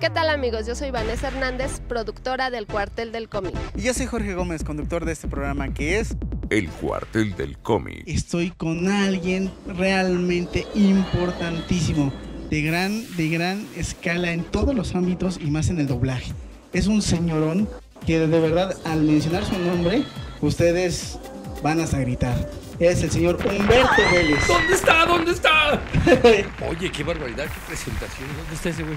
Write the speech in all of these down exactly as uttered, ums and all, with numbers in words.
¿Qué tal, amigos? Yo soy Vanessa Hernández, productora del Cuartel del Cómic. Y yo soy Jorge Gómez, conductor de este programa que es El Cuartel del Cómic. Estoy con alguien realmente importantísimo, de gran, de gran escala en todos los ámbitos y más en el doblaje. Es un señorón que de verdad al mencionar su nombre, ustedes van hasta gritar. Es el señor Humberto Vélez. ¿Dónde está? ¿Dónde está? Oye, qué barbaridad, qué presentación. ¿Dónde está ese güey?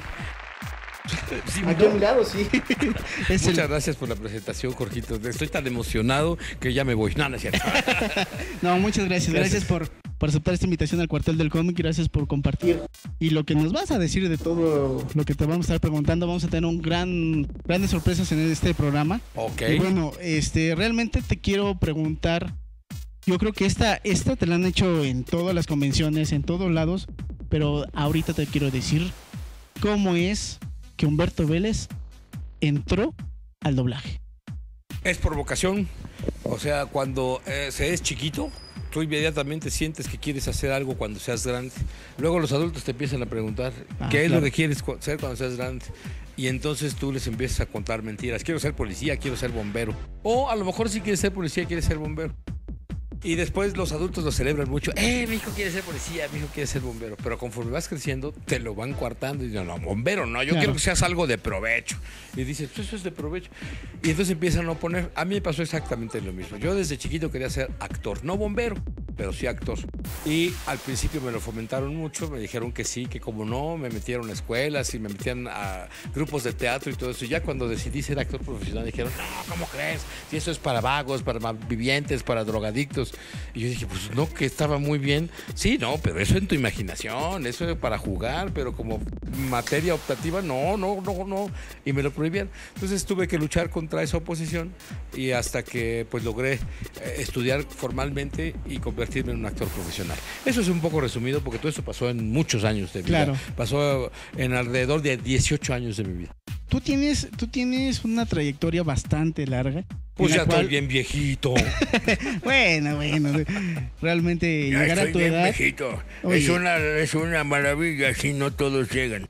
Sí, aquí a mi lado, sí. Es Muchas el... gracias por la presentación, Jorgito. Estoy tan emocionado que ya me voy. No, no es cierto. No, muchas gracias. Gracias, gracias por, por aceptar esta invitación al Cuartel del Cómic. Gracias por compartir. Y lo que nos vas a decir de todo lo que te vamos a estar preguntando, vamos a tener un gran, grandes sorpresas en este programa. Ok. Y bueno, este, realmente te quiero preguntar. Yo creo que esta, esta te la han hecho en todas las convenciones, en todos lados. Pero ahorita te quiero decir cómo es que Humberto Vélez entró al doblaje. Es por vocación. O sea, cuando eh, se es chiquito, tú inmediatamente sientes que quieres hacer algo cuando seas grande. Luego los adultos te empiezan a preguntar ah, qué es claro. lo que quieres ser cuando seas grande. Y entonces tú les empiezas a contar mentiras. Quiero ser policía, quiero ser bombero. O a lo mejor sí quieres ser policía, quieres ser bombero. Y después los adultos lo celebran mucho. Eh, mi hijo quiere ser policía, mi hijo quiere ser bombero. Pero conforme vas creciendo, te lo van coartando. Y dicen, no, bombero no, yo claro. quiero que seas algo de provecho. Y dices, pues eso es de provecho. Y entonces empiezan a poner. A mí me pasó exactamente lo mismo. Yo desde chiquito quería ser actor, no bombero, pero sí actor. Y al principio me lo fomentaron mucho, me dijeron que sí, que como no, me metieron a escuelas y me metían a grupos de teatro y todo eso. Y ya cuando decidí ser actor profesional, dijeron, no, ¿cómo crees? Si eso es para vagos, para malvivientes, para drogadictos. Y yo dije, pues no, que estaba muy bien. Sí, no, pero eso en tu imaginación, eso es para jugar, pero como materia optativa, no, no, no, no. Y me lo prohibían. Entonces tuve que luchar contra esa oposición y hasta que pues logré estudiar formalmente y convertirme en un actor profesional. Eso es un poco resumido porque todo eso pasó en muchos años de vida. Claro. Pasó en alrededor de dieciocho años de mi vida. Tú tienes, tú tienes una trayectoria bastante larga. Pues ya cual... estoy bien viejito. Bueno, bueno. Realmente ya llegar a tu bien edad. Viejito. Es una, es una maravilla, si no todos llegan.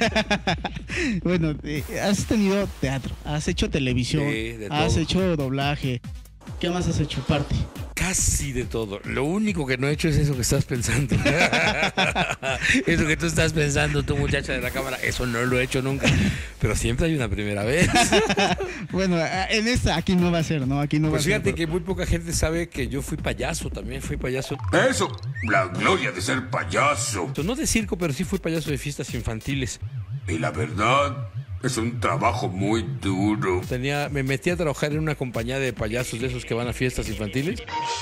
Bueno, eh, has tenido teatro, has hecho televisión, sí, de has todo. hecho doblaje. ¿Qué más has hecho? Parte. Casi de todo. Lo único que no he hecho es eso que estás pensando. Eso que tú estás pensando, tú muchacha de la cámara, eso no lo he hecho nunca. Pero siempre hay una primera vez. Bueno, en esta aquí no va a ser, ¿no? Aquí no pues va fíjate a ser. que muy poca gente sabe que yo fui payaso también, fui payaso. Eso, la gloria de ser payaso. No de circo, pero sí fui payaso de fiestas infantiles. Y la verdad... es un trabajo muy duro. Tenía, me metí a trabajar en una compañía de payasos de esos que van a fiestas infantiles.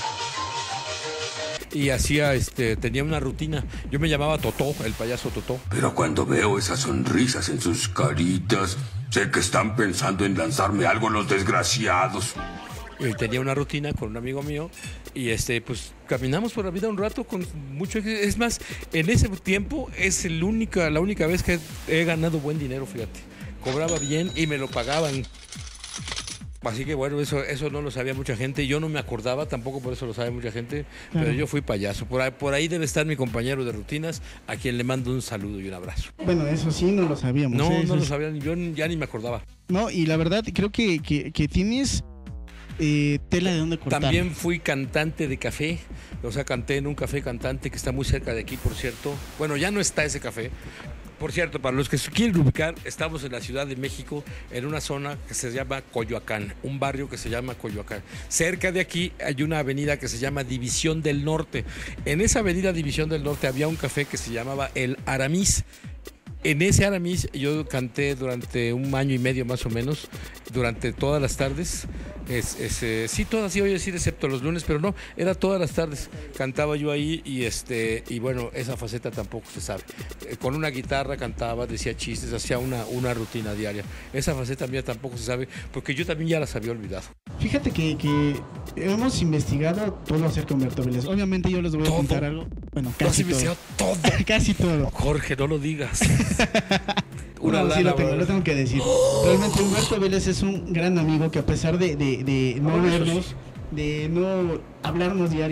Y hacía, este, tenía una rutina. Yo me llamaba Totó, el payaso Totó. Pero cuando veo esas sonrisas en sus caritas, sé que están pensando en lanzarme algo los desgraciados. Y tenía una rutina con un amigo mío y este, pues caminamos por la vida un rato con mucho. Es más, en ese tiempo es el única, la única vez que he ganado buen dinero, fíjate. Cobraba bien y me lo pagaban. Así que bueno, eso, eso no lo sabía mucha gente. Yo no me acordaba, tampoco por eso lo sabe mucha gente. Pero Claro. yo fui payaso. Por ahí, por ahí debe estar mi compañero de rutinas, a quien le mando un saludo y un abrazo. Bueno, eso sí no lo sabíamos. No, ¿eh? no lo es... sabía, yo ya ni me acordaba. No, y la verdad creo que, que, que tienes eh, tela de dónde cortar. También fui cantante de café. O sea, canté en un café cantante que está muy cerca de aquí, por cierto. Bueno, ya no está ese café. Por cierto, para los que se quieren ubicar, estamos en la Ciudad de México, en una zona que se llama Coyoacán, un barrio que se llama Coyoacán. Cerca de aquí hay una avenida que se llama División del Norte. En esa avenida División del Norte había un café que se llamaba El Aramis. En ese Aramis yo canté durante un año y medio más o menos, durante todas las tardes. Es, es, eh, sí, todas, sí, voy a decir, excepto los lunes, pero no, era todas las tardes. Cantaba yo ahí y este y bueno, esa faceta tampoco se sabe. Eh, con una guitarra cantaba, decía chistes, hacía una, una rutina diaria. Esa faceta mía tampoco se sabe, porque yo también ya las había olvidado. Fíjate que, que hemos investigado todo acerca de Humberto Vélez. Obviamente yo les voy a ¿Todo? contar algo. Bueno, ¿Tú has casi todo. investigado todo? Casi todo. Jorge, no lo digas. Una no, sí lo tengo, lo tengo que decir. Realmente Humberto Vélez es un gran amigo que a pesar de, de, de no vernos, de no hablarnos diario,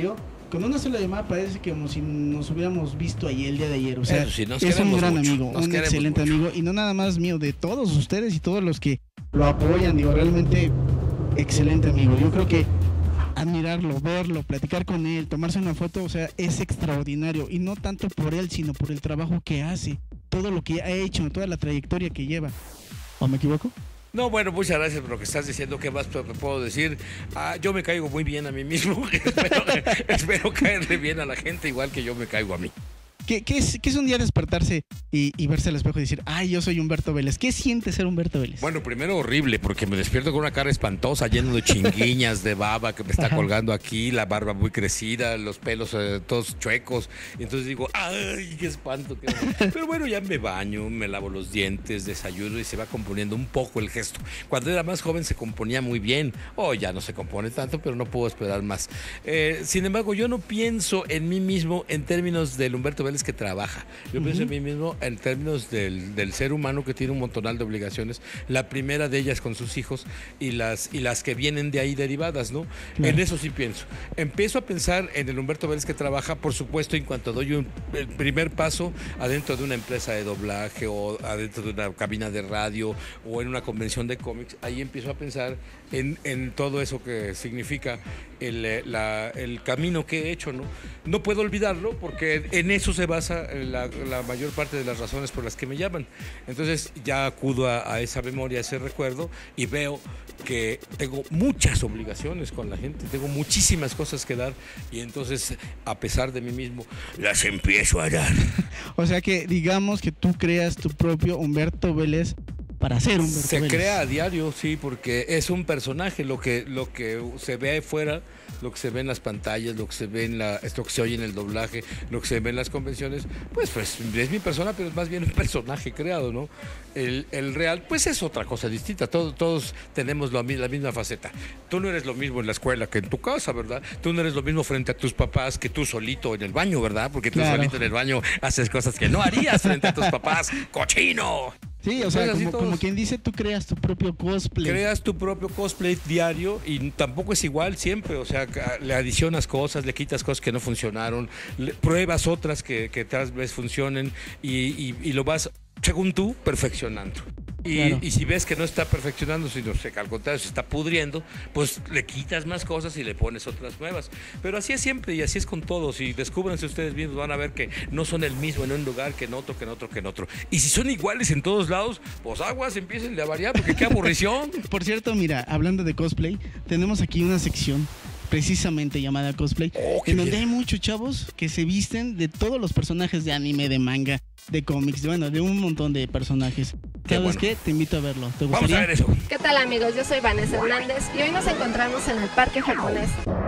con una sola llamada parece que como si nos hubiéramos visto ahí el día de ayer. O sea, sí, nos es un gran mucho, amigo, un excelente mucho. amigo. Y no nada más mío, de todos ustedes y todos los que lo apoyan. Digo, realmente excelente amigo. Yo creo que admirarlo, verlo, platicar con él, tomarse una foto, o sea, es extraordinario. Y no tanto por él, sino por el trabajo que hace, todo lo que ha hecho, toda la trayectoria que lleva. ¿O me equivoco? No, bueno, muchas gracias por lo que estás diciendo. ¿Qué más te puedo decir? Ah, yo me caigo muy bien a mí mismo. espero, espero caerle bien a la gente igual que yo me caigo a mí. ¿Qué, qué, es, ¿Qué es un día despertarse y, y verse al espejo y decir, ay, yo soy Humberto Vélez? ¿Qué siente ser Humberto Vélez? Bueno, primero horrible, porque me despierto con una cara espantosa, lleno de chinguiñas, de baba que me está Ajá. colgando aquí, la barba muy crecida, los pelos eh, todos chuecos. Y entonces digo, ay, qué espanto. Qué... Pero bueno, ya me baño, me lavo los dientes, desayuno y se va componiendo un poco el gesto. Cuando era más joven se componía muy bien. Oh, ya no se compone tanto, pero no puedo esperar más. Eh, sin embargo, yo no pienso en mí mismo en términos del Humberto Vélez que trabaja. Yo uh-huh. pienso en mí mismo en términos del, del ser humano que tiene un montonal de obligaciones, la primera de ellas con sus hijos y las, y las que vienen de ahí derivadas, ¿no? Uh-huh. En eso sí pienso. Empiezo a pensar en el Humberto Vélez que trabaja, por supuesto, en cuanto doy un, el primer paso adentro de una empresa de doblaje o adentro de una cabina de radio o en una convención de cómics, ahí empiezo a pensar en, en todo eso que significa el, la, el camino que he hecho, ¿no? No puedo olvidarlo porque en eso se basa la, la mayor parte de las razones por las que me llaman. Entonces ya acudo a, a esa memoria, a ese recuerdo y veo que tengo muchas obligaciones con la gente, tengo muchísimas cosas que dar y entonces a pesar de mí mismo las empiezo a dar. O sea que digamos que tú creas tu propio Humberto Vélez para ser Humberto Se Vélez. crea a diario, sí, porque es un personaje, lo que, lo que se ve ahí fuera, lo que se ve en las pantallas, lo que se ve en la, esto que se oye en el doblaje, lo que se ve en las convenciones, pues, pues es mi persona, pero es más bien un personaje creado, ¿no? El, el real, pues es otra cosa distinta, todos, todos tenemos lo, la misma faceta. Tú no eres lo mismo en la escuela que en tu casa, ¿verdad? Tú no eres lo mismo frente a tus papás que tú solito en el baño, ¿verdad? Porque tú claro. solito en el baño haces cosas que no harías frente a tus papás, ¡cochino! Sí, o sea, como, como quien dice, tú creas tu propio cosplay. Creas tu propio cosplay diario y tampoco es igual siempre, o sea, le adicionas cosas, le quitas cosas que no funcionaron, le, pruebas otras que, que tal vez funcionen y, y, y lo vas, según tú, perfeccionando. Y, claro. y si ves que no está perfeccionando, sino que al contrario se está pudriendo, pues le quitas más cosas y le pones otras nuevas. Pero así es siempre y así es con todos. Y descúbranse ustedes mismos, van a ver que no son el mismo en un lugar que en otro, que en otro, que en otro. Y si son iguales en todos lados, pues aguas, empiecen a variar, porque qué aburrición. Por cierto, mira, hablando de cosplay, tenemos aquí una sección precisamente llamada cosplay, oh, en donde bien. hay muchos chavos que se visten de todos los personajes de anime, de manga, de cómics, de, bueno, de un montón de personajes. Qué ¿Sabes bueno. qué? Te invito a verlo. ¿Te Vamos gustaría? a ver eso. ¿Qué tal, amigos? Yo soy Vanessa Hernández y hoy nos encontramos en el Parque Japonés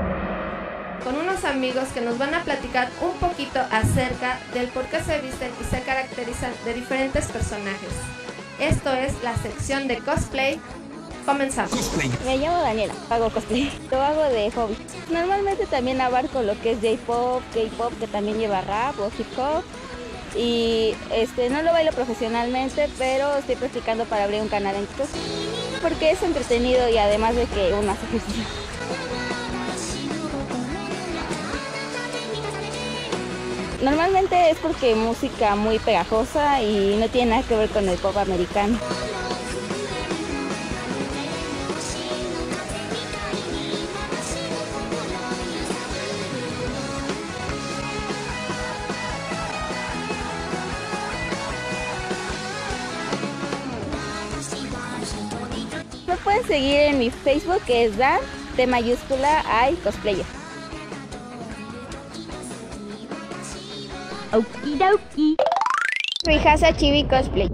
con unos amigos que nos van a platicar un poquito acerca del por qué se visten y se caracterizan de diferentes personajes. Esto es la sección de cosplay. Comenzamos. Cosplay. Me llamo Daniela, hago cosplay. Lo hago de hobby. Normalmente también abarco lo que es J-pop, K-pop, que también lleva rap o hip hop. Y este no lo bailo profesionalmente, pero estoy practicando para abrir un canal en TikTok. Porque es entretenido y además de que uno hace ejercicio. Normalmente es porque música muy pegajosa y no tiene nada que ver con el pop americano. Me pueden seguir en mi Facebook, que es Dan, T mayúscula, I, cosplayer. Okidoki. Soy Hasa Chibi Cosplay.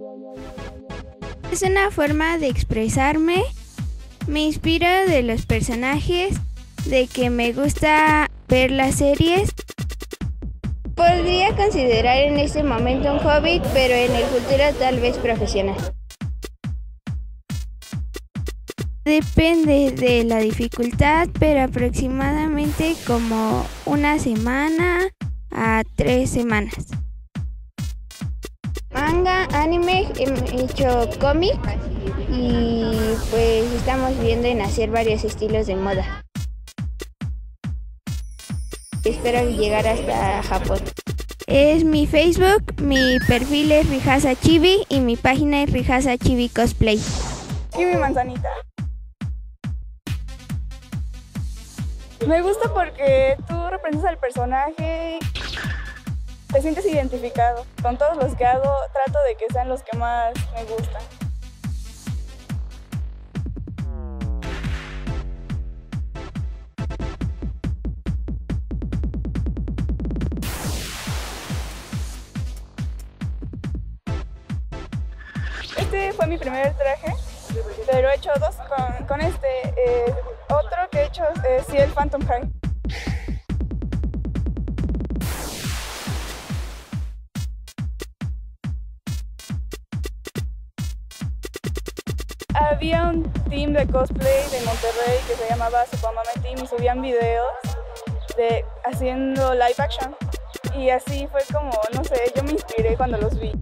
Es una forma de expresarme. Me inspiro de los personajes, de que me gusta ver las series. Podría considerar en este momento un hobby, pero en el futuro tal vez profesional. Depende de la dificultad, pero aproximadamente como una semana a tres semanas. Manga, anime, he hecho cómic y pues estamos viendo en hacer varios estilos de moda. espero llegar hasta Japón. Es mi Facebook, mi perfil es Rijasa Chibi y mi página es Rijasa Chibi Cosplay. Kimi Manzanita. Me gusta porque tú representas al personaje, te sientes identificado. Con todos los que hago, trato de que sean los que más me gustan. Este fue mi primer traje, pero he hecho dos con, con este. Eh, otro que he hecho es sí, el Phantom High. Había un team de cosplay de Monterrey que se llamaba Supamame Team y subían videos de haciendo live action. Y así fue como, no sé, yo me inspiré cuando los vi.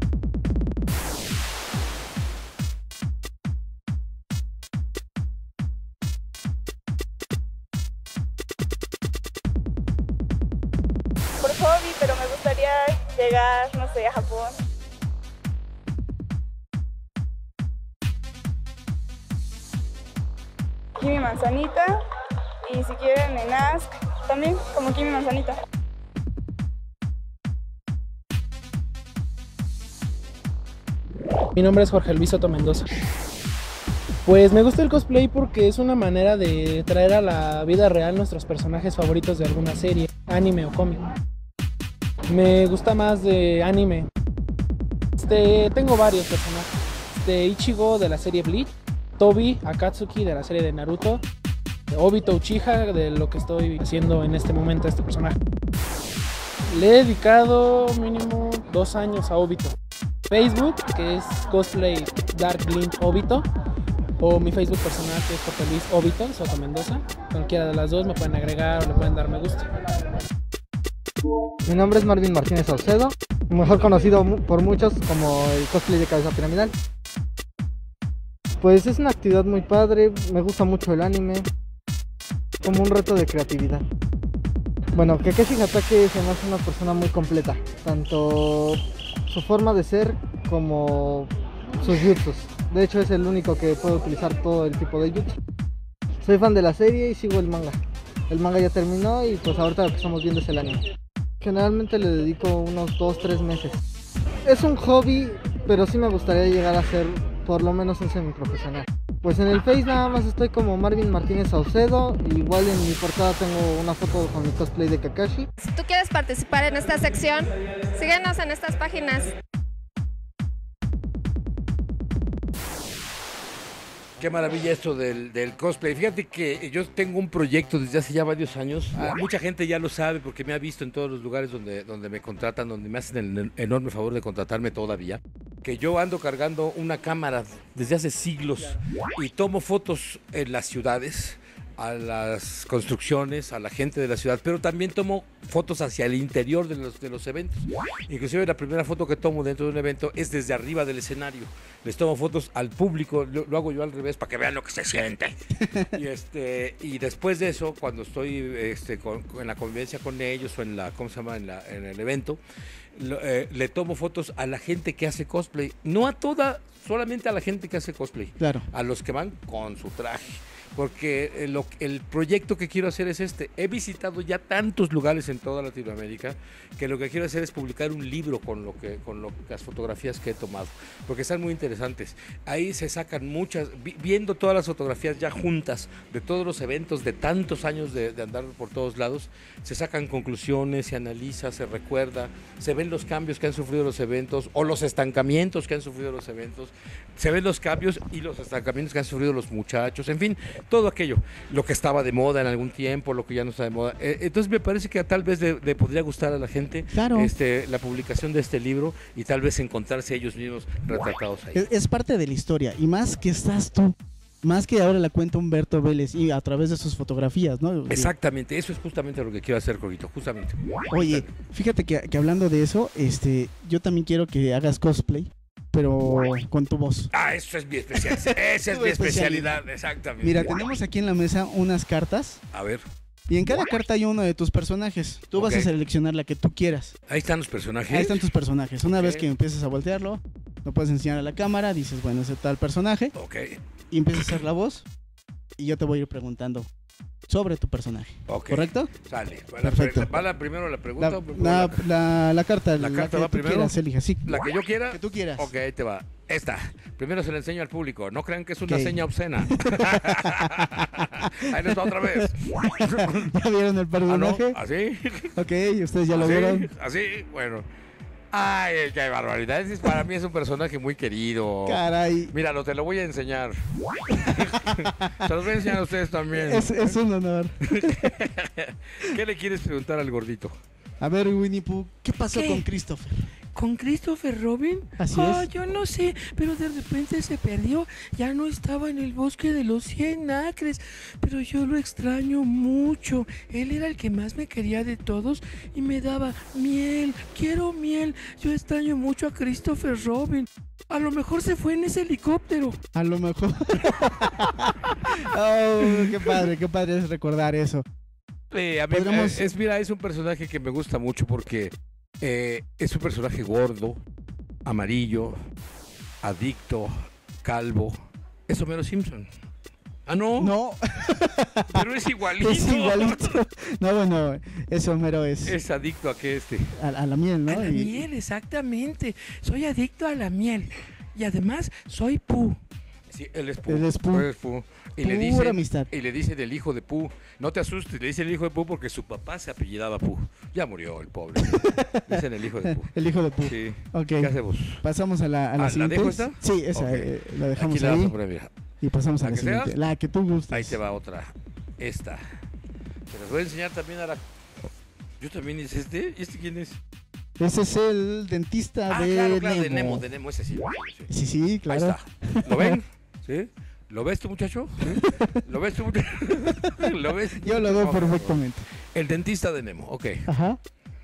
Por hobby, pero me gustaría llegar, no sé, a Japón. Kimi Manzanita, y si quieren en Ask, también como Kimi Manzanita. Mi nombre es Jorge Luis Soto Mendoza. Pues me gusta el cosplay porque es una manera de traer a la vida real nuestros personajes favoritos de alguna serie, anime o cómic. Me gusta más de anime. Este, tengo varios personajes. Este, Ichigo de la serie Bleach, Tobi Akatsuki de la serie de Naruto, Obito Uchiha de lo que estoy haciendo en este momento a este personaje. Le he dedicado mínimo dos años a Obito. Facebook, que es Cosplay Dark Glint Obito, o mi Facebook personal, que es Jorge Luis Obito Soto Mendoza. Cualquiera de las dos me pueden agregar o le pueden dar me gusta. Mi nombre es Marvin Martínez Saucedo, mejor conocido por muchos como el cosplay de cabeza piramidal. Pues es una actividad muy padre, me gusta mucho el anime, como un reto de creatividad. Bueno, Kakashi Hatake se me hace una persona muy completa, tanto su forma de ser como sus jutsus. De hecho es el único que puede utilizar todo el tipo de jutsu. Soy fan de la serie y sigo el manga. El manga ya terminó y pues ahorita lo que estamos viendo es el anime. Generalmente le dedico unos dos tres meses. Es un hobby, pero sí me gustaría llegar a ser por lo menos un semiprofesional. Pues en el Face nada más estoy como Marvin Martínez Saucedo. Igual en mi portada tengo una foto con mi cosplay de Kakashi. Si tú quieres participar en esta sección, síguenos en estas páginas. Qué maravilla esto del, del cosplay. Fíjate que yo tengo un proyecto desde hace ya varios años. Ah, mucha gente ya lo sabe porque me ha visto en todos los lugares donde, donde me contratan, donde me hacen el enorme favor de contratarme todavía. Que yo ando cargando una cámara desde hace siglos y tomo fotos en las ciudades, a las construcciones, a la gente de la ciudad, pero también tomo fotos hacia el interior de los, de los eventos. Inclusive la primera foto que tomo dentro de un evento es desde arriba del escenario. Les tomo fotos al público, lo, lo hago yo al revés para que vean lo que se siente. Y, este, y después de eso, cuando estoy este, con, en la convivencia con ellos o en la, ¿cómo se llama? En, la, en el evento, lo, eh, le tomo fotos a la gente que hace cosplay, no a toda, solamente a la gente que hace cosplay. Claro. A los que van con su traje. Porque lo, el proyecto que quiero hacer es este. He visitado ya tantos lugares en toda Latinoamérica que lo que quiero hacer es publicar un libro con, lo que, con lo, las fotografías que he tomado, porque están muy interesantes. Ahí se sacan muchas, vi, viendo todas las fotografías ya juntas de todos los eventos de tantos años de, de andar por todos lados, se sacan conclusiones, se analiza, se recuerda, se ven los cambios que han sufrido los eventos o los estancamientos que han sufrido los eventos, se ven los cambios y los estancamientos que han sufrido los muchachos, en fin, todo aquello, lo que estaba de moda en algún tiempo, lo que ya no está de moda. Entonces me parece que tal vez le, le podría gustar a la gente, claro, este, la publicación de este libro y tal vez encontrarse ellos mismos retratados ahí. Es, es parte de la historia y más que estás tú, más que ahora la cuenta Humberto Vélez y a través de sus fotografías, ¿no? Exactamente, eso es justamente lo que quiero hacer, Jorgito, justamente. Oye, fíjate que, que hablando de eso, este, yo también quiero que hagas cosplay, pero con tu voz. Ah, eso es mi especialidad. Esa es mi especialidad, exactamente. Mira, tenemos aquí en la mesa unas cartas. A ver. Y en cada carta hay uno de tus personajes. Tú vas Ok. a seleccionar la que tú quieras. Ahí están los personajes. Ahí están tus personajes. Una Ok. vez que empiezas a voltearlo, lo puedes enseñar a la cámara, dices, bueno, ese tal personaje, Ok, y empiezas a hacer la voz, y yo te voy a ir preguntando sobre tu personaje. ok. ¿Correcto? Sale. ¿Va la, Perfecto. pre- ¿Va la primero la pregunta? La, o primero la, la- la- la carta, ¿La la, carta que va tú primero? quieras, elija, sí. ¿La que yo quiera? Que tú quieras. Ok, ahí te va. Esta. Primero se la enseño al público. No crean que es una Ok. seña obscena. Ahí les va otra vez. ¿Ya vieron el Ah, personaje? ¿no? ¿Así? Ok, ustedes ya lo ¿Así? vieron. ¿Así? Bueno. Ay, qué barbaridad. Ese para mí es un personaje muy querido. Caray. Míralo, te lo voy a enseñar. Se los voy a enseñar a ustedes también. Es, es un honor. ¿Qué le quieres preguntar al gordito? A ver, Winnie Pooh, ¿qué pasó ¿Qué? con Christopher? ¿Con Christopher Robin? Así Ah, es. yo no sé, pero de repente se perdió. Ya no estaba en el bosque de los cien acres. Pero yo lo extraño mucho. Él era el que más me quería de todos y me daba miel. Quiero miel. Yo extraño mucho a Christopher Robin. A lo mejor se fue en ese helicóptero. A lo mejor. Oh, qué padre, qué padre es recordar eso. Eh, a mí, Podríamos- eh, es, mira, es un personaje que me gusta mucho porque eh, es un personaje gordo, amarillo, adicto, calvo. Es Homero Simpson. Ah, no. No, Pero es igualito. es igualito. No, bueno, eso Homero es Es adicto a que este. a, a la miel, ¿no? A la Y- miel, exactamente. Soy adicto a la miel. Y además soy Pooh. Sí, él es Pooh. Él es Pooh. Él es Pooh. Y le Pura dice, amistad. y le dice del hijo de Pooh. No te asustes, le dice el hijo de Pooh porque su papá se apellidaba Pooh. Ya murió el pobre. Le dicen el hijo de Pooh. El hijo de Pooh. Sí. Ok. ¿Qué hacemos? Pasamos a la, a la Ah, ¿la siguiente. dejo esta? Sí, esa, Ok. eh, la dejamos Aquí la vas ahí a poner, mira. y pasamos a ¿La la que sea? siguiente. La que tú gustes. Ahí te va otra. Esta. Te las voy a enseñar también a la... Yo también es este. ¿Y este quién es? Ese es el dentista Ah, de, claro, claro, Nemo. de Nemo, de Nemo, ese sí. sí. Sí, sí, claro. Ahí está. ¿Lo ven? ¿Sí? ¿Lo ves tú, muchacho? ¿Sí? ¿Lo ves tú, muchacho? ¿Lo ves? Yo lo veo Ok. perfectamente. El dentista de Nemo, ok. Ajá.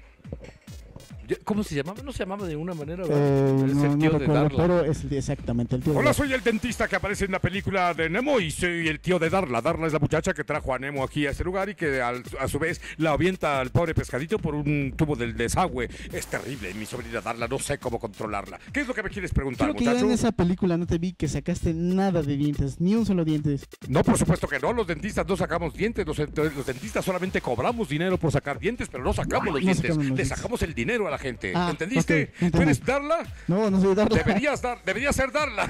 Yo- ¿Cómo se llamaba? No se llamaba de una manera, Eh, ¿verdad? Es no, el no tío de recuerdo, Darla. pero es exactamente el tío de Hola, Darla. soy el dentista que aparece en la película de Nemo y soy el tío de Darla. Darla es la muchacha que trajo a Nemo aquí a este lugar y que al- a su vez la avienta al pobre pescadito por un tubo del desagüe. Es terrible, mi sobrina Darla, no sé cómo controlarla. ¿Qué es lo que me quieres preguntar, Creo que yo muchacho? en esa película no te vi que sacaste nada de dientes, ni un solo diente. No, por supuesto que no, los dentistas no sacamos dientes, los, los dentistas solamente cobramos dinero por sacar dientes, pero no sacamos los No dientes, sacamos los le dientes. sacamos el dinero a la gente. Ah, ¿Entendiste? ok, entendí. ¿Tú eres Darla? No, no soy Darla. Deberías, dar, deberías ser Darla.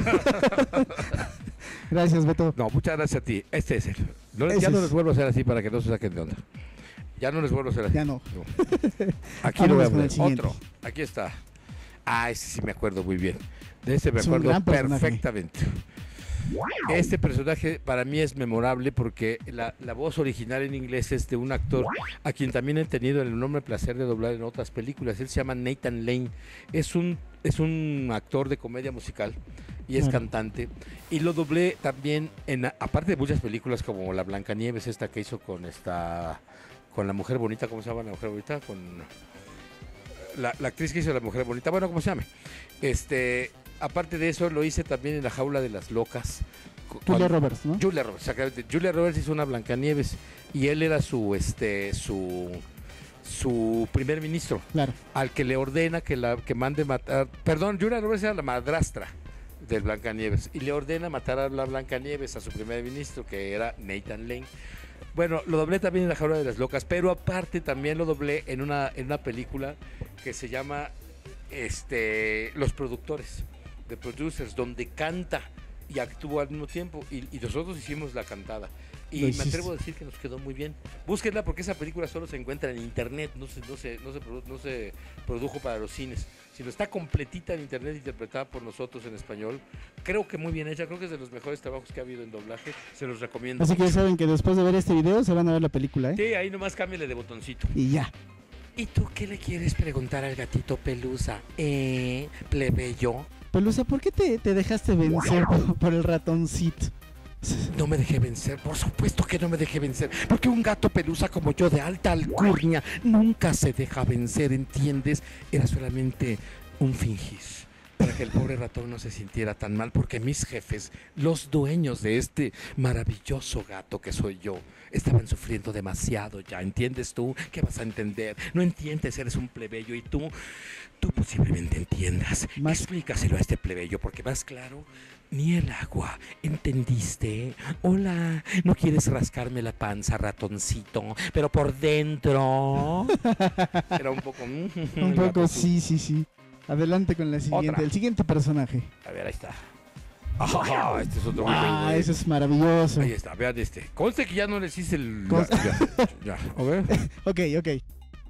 Gracias, Beto. No, muchas gracias a ti. Este es el. No, les- Ese ya no es. les vuelvo a hacer así para que no se saquen de onda. Ya no les vuelvo a hacer así. Ya no. Aquí lo voy a Vámonos con el poner. siguiente. Otro. Aquí está. Ah, ese sí me acuerdo muy bien. De ese me Es un acuerdo gran personaje. perfectamente. Este personaje para mí es memorable porque la, la voz original en inglés es de un actor a quien también he tenido el enorme placer de doblar en otras películas. Él se llama Nathan Lane. Es un, es un actor de comedia musical y es Claro. cantante. Y lo doblé también, en aparte de muchas películas como La Blancanieves, esta que hizo con esta con la mujer bonita, ¿cómo se llama la mujer bonita? Con la, la actriz que hizo La Mujer Bonita, bueno, ¿cómo se llama? Este, aparte de eso, lo hice también en La Jaula de las Locas. Cu- Julia cuando- Roberts, ¿no? Julia Roberts, exactamente. Julia Roberts hizo una Blancanieves y él era su, este, su, su primer ministro, Claro. al que le ordena que la, que mande matar, perdón, Julia Roberts era la madrastra del Blancanieves y le ordena matar a la Blancanieves a su primer ministro, que era Nathan Lane. Bueno, lo doblé también en La Jaula de las Locas, pero aparte también lo doblé en una, en una película que se llama este, Los Productores, The Producers, donde canta y actúa al mismo tiempo. Y, y nosotros hicimos la cantada. Y Lo me hiciste. atrevo a decir que nos quedó muy bien. Búsquenla porque esa película solo se encuentra en internet, no se, no se, no se, produ- no se produjo para los cines, sino está completita en internet, interpretada por nosotros en español. Creo que muy bien hecha, creo que es de los mejores trabajos que ha habido en doblaje. Se los recomiendo. Así que ya mucho. saben que después de ver este video se van a ver la película, ¿eh? Sí, ahí nomás cámbiale de botoncito. Y ya. ¿Y tú qué le quieres preguntar al gatito Pelusa? ¿Eh, plebeyo? Pelusa, ¿por qué te, te dejaste vencer por, por el ratoncito? No me dejé vencer, por supuesto que no me dejé vencer, porque un gato pelusa como yo de alta alcurnia nunca se deja vencer, ¿entiendes? Era solamente un fingir. para que el pobre ratón no se sintiera tan mal, porque mis jefes, los dueños de este maravilloso gato que soy yo, estaban sufriendo demasiado ya. ¿Entiendes tú? ¿Qué vas a entender? No entiendes, eres un plebeyo y tú, tú posiblemente entiendas. Más... Explícaselo a este plebeyo, porque más claro, ni el agua. ¿Entendiste? Hola, ¿no quieres rascarme la panza, ratoncito? Pero por dentro... Era un poco... un poco, sí, sí, sí. Adelante con la siguiente. Otra. El siguiente personaje. A ver, ahí está. Ah, este es otro. Ah, muy eso es maravilloso. Ahí está, vean este. Conste que ya no les hice el... Ya, ya, ya. Okay. ok, ok.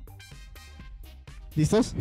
¿Listos?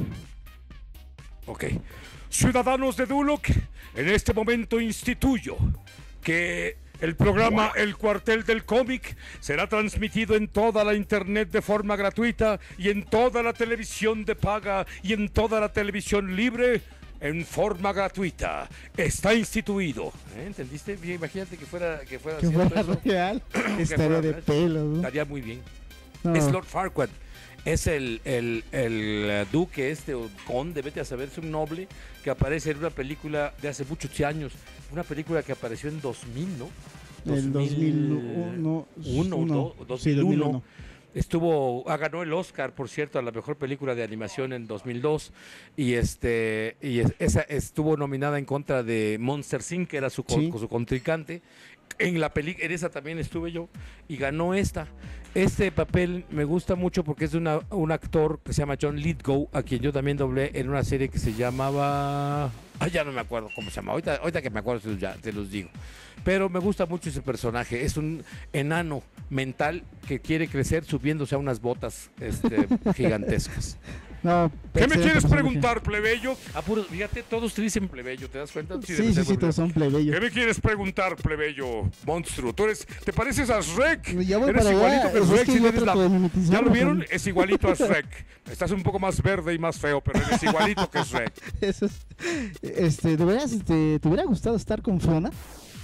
Ok. Ciudadanos de Duloc, en este momento instituyo que el programa El Cuartel del Cómic será transmitido en toda la internet de forma gratuita y en toda la televisión de paga y en toda la televisión libre en forma gratuita. Está instituido. ¿Eh? ¿Entendiste? Bien, imagínate que fuera que fuera, que fuera real. Estaría de pelo, ¿no? Estaría muy bien. No. Es Lord Farquaad. Es el, el, el duque este, o conde, vete a saber, es un noble que aparece en una película de hace muchos años. Una película que apareció en dos mil, ¿no? El dos mil uno. Uno, uno, do, dos mil uno. Sí, dos mil uno. Estuvo, ah, ganó el Oscar, por cierto, a la mejor película de animación en dos mil dos. Y este y es, esa estuvo nominada en contra de Monster incorporated, que era su, sí. su contrincante. En la peli, en esa también estuve yo y ganó esta. Este papel me gusta mucho porque es de una, un actor que se llama John Lithgow, a quien yo también doblé en una serie que se llamaba... Ah, ya no me acuerdo cómo se llama. Ahorita, ahorita que me acuerdo se los, te los digo. Pero me gusta mucho ese personaje. Es un enano mental que quiere crecer subiéndose a unas botas este, gigantescas. No, ¿Qué me quieres preguntar, plebeyo? Ah, puro, fíjate, todos te dicen plebeyo, ¿te das cuenta? Sí, sí, sí, sí todos son plebeyos. ¿Qué me quieres preguntar, plebeyo monstruo? ¿Tú eres, ¿Te pareces a Shrek? Ya voy eres para igualito allá. que Shrek. Es que si yo eres la... ¿Ya lo vieron? Con... Es igualito a Shrek. Estás un poco más verde y más feo, pero eres igualito que Shrek. Eso es... Este, ¿de veras este, te hubiera gustado estar con Fiona?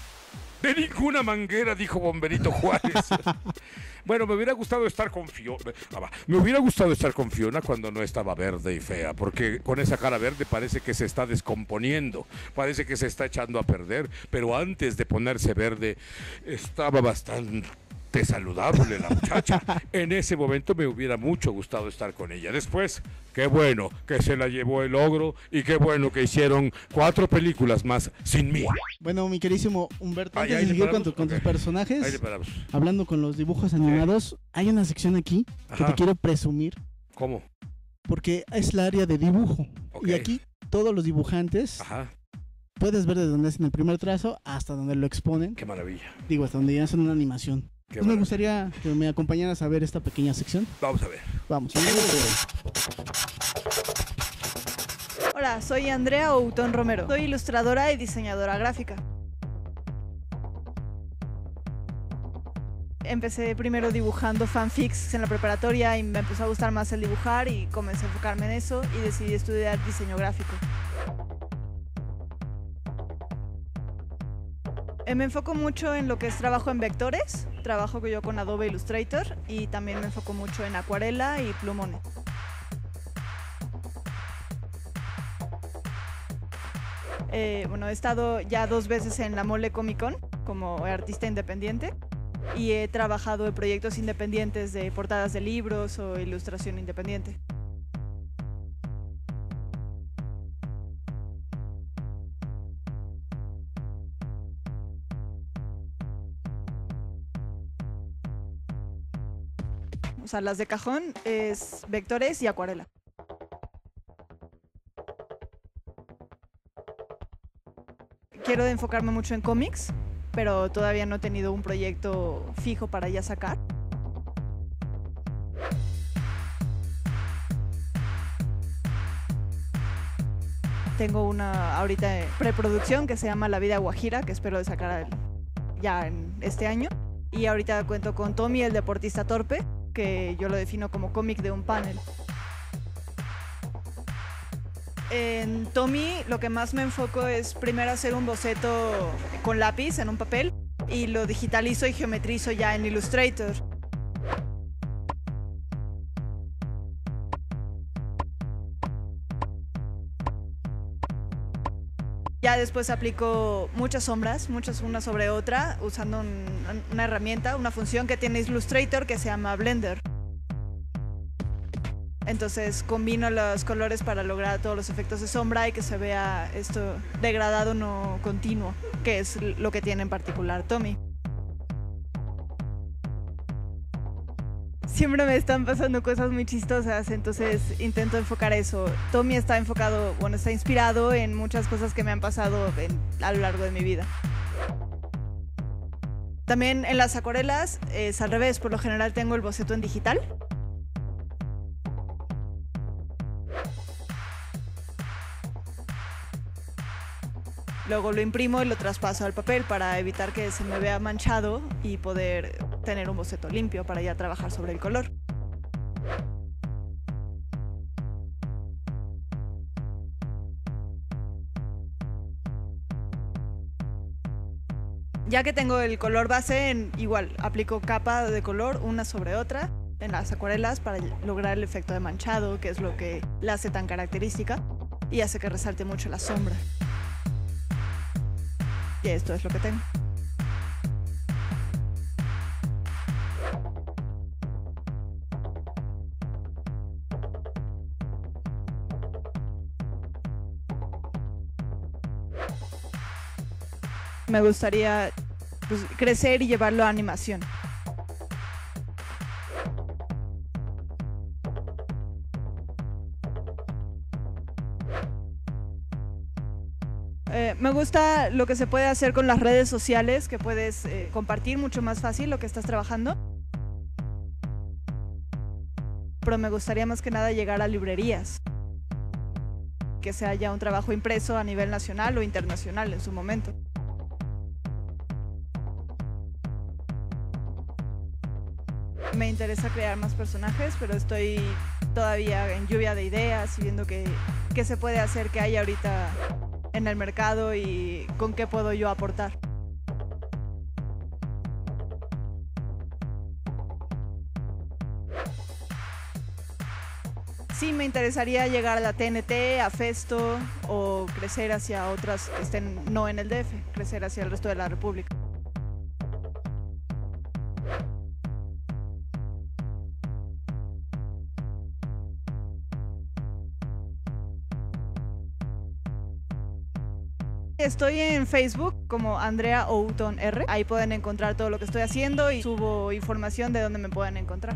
De ninguna manguera, dijo Bomberito Juárez. Bueno, me hubiera gustado estar con Fiona. Me hubiera gustado estar con Fiona cuando no estaba verde y fea, porque con esa cara verde parece que se está descomponiendo, parece que se está echando a perder, pero antes de ponerse verde estaba bastante saludable la muchacha. En ese momento me hubiera mucho gustado estar con ella. Después, qué bueno que se la llevó el ogro y qué bueno que hicieron cuatro películas más sin mí. Bueno, mi queridísimo Humberto, Ay, antes de seguir con, tu, con okay. tus personajes, ahí le paramos. Hablando con los dibujos animados, sí. Hay una sección aquí que Ajá. te quiero presumir. ¿Cómo? Porque es la área de dibujo. Okay. Y aquí todos los dibujantes... Ajá. Puedes ver desde donde hacen el primer trazo hasta donde lo exponen. Qué maravilla. Digo, hasta donde ya hacen una animación. Pues me gustaría que me acompañaras a ver esta pequeña sección. Vamos a ver. Vamos. Hola, soy Andrea Outón Romero. Soy ilustradora y diseñadora gráfica. Empecé primero dibujando fanfics en la preparatoria y me empezó a gustar más el dibujar y comencé a enfocarme en eso y decidí estudiar diseño gráfico. Me enfoco mucho en lo que es trabajo en vectores, trabajo yo con Adobe Illustrator y también me enfoco mucho en acuarela y plumones. Eh, bueno, he estado ya dos veces en la Mole Comic Con como artista independiente y he trabajado en proyectos independientes de portadas de libros o ilustración independiente. O sea, las de cajón es vectores y acuarela. Quiero enfocarme mucho en cómics, pero todavía no he tenido un proyecto fijo para ya sacar. Tengo una ahorita en preproducción que se llama La Vida Guajira, que espero de sacar ya en este año. Y ahorita cuento con Tommy, el deportista torpe, que yo lo defino como cómic de un panel. En Tommy lo que más me enfoco es primero hacer un boceto con lápiz en un papel y lo digitalizo y geometrizo ya en Illustrator. Ya después aplico muchas sombras, muchas una sobre otra, usando un, una herramienta, una función que tiene Illustrator que se llama Blender. Entonces combino los colores para lograr todos los efectos de sombra y que se vea esto degradado no continuo, que es lo que tiene en particular Tommy. Siempre me están pasando cosas muy chistosas, entonces intento enfocar eso. Tommy está enfocado, bueno, está inspirado en muchas cosas que me han pasado en, a lo largo de mi vida. También en las acuarelas es al revés, por lo general tengo el boceto en digital. Luego lo imprimo y lo traspaso al papel para evitar que se me vea manchado y poder tener un boceto limpio para ya trabajar sobre el color. Ya que tengo el color base, en, igual aplico capa de color una sobre otra en las acuarelas para lograr el efecto de manchado, que es lo que la hace tan característica y hace que resalte mucho la sombra. Y esto es lo que tengo. Me gustaría pues, crecer y llevarlo a animación. Eh, me gusta lo que se puede hacer con las redes sociales, que puedes eh, compartir mucho más fácil lo que estás trabajando. Pero me gustaría más que nada llegar a librerías. Que sea ya un trabajo impreso a nivel nacional o internacional en su momento. Me interesa crear más personajes, pero estoy todavía en lluvia de ideas y viendo qué, qué se puede hacer, qué hay ahorita en el mercado y con qué puedo yo aportar. Sí, me interesaría llegar a la T N T, a Festo o crecer hacia otras que estén no en el D F, crecer hacia el resto de la República. Estoy en Facebook como Andrea Outon R. Ahí pueden encontrar todo lo que estoy haciendo y subo información de dónde me pueden encontrar.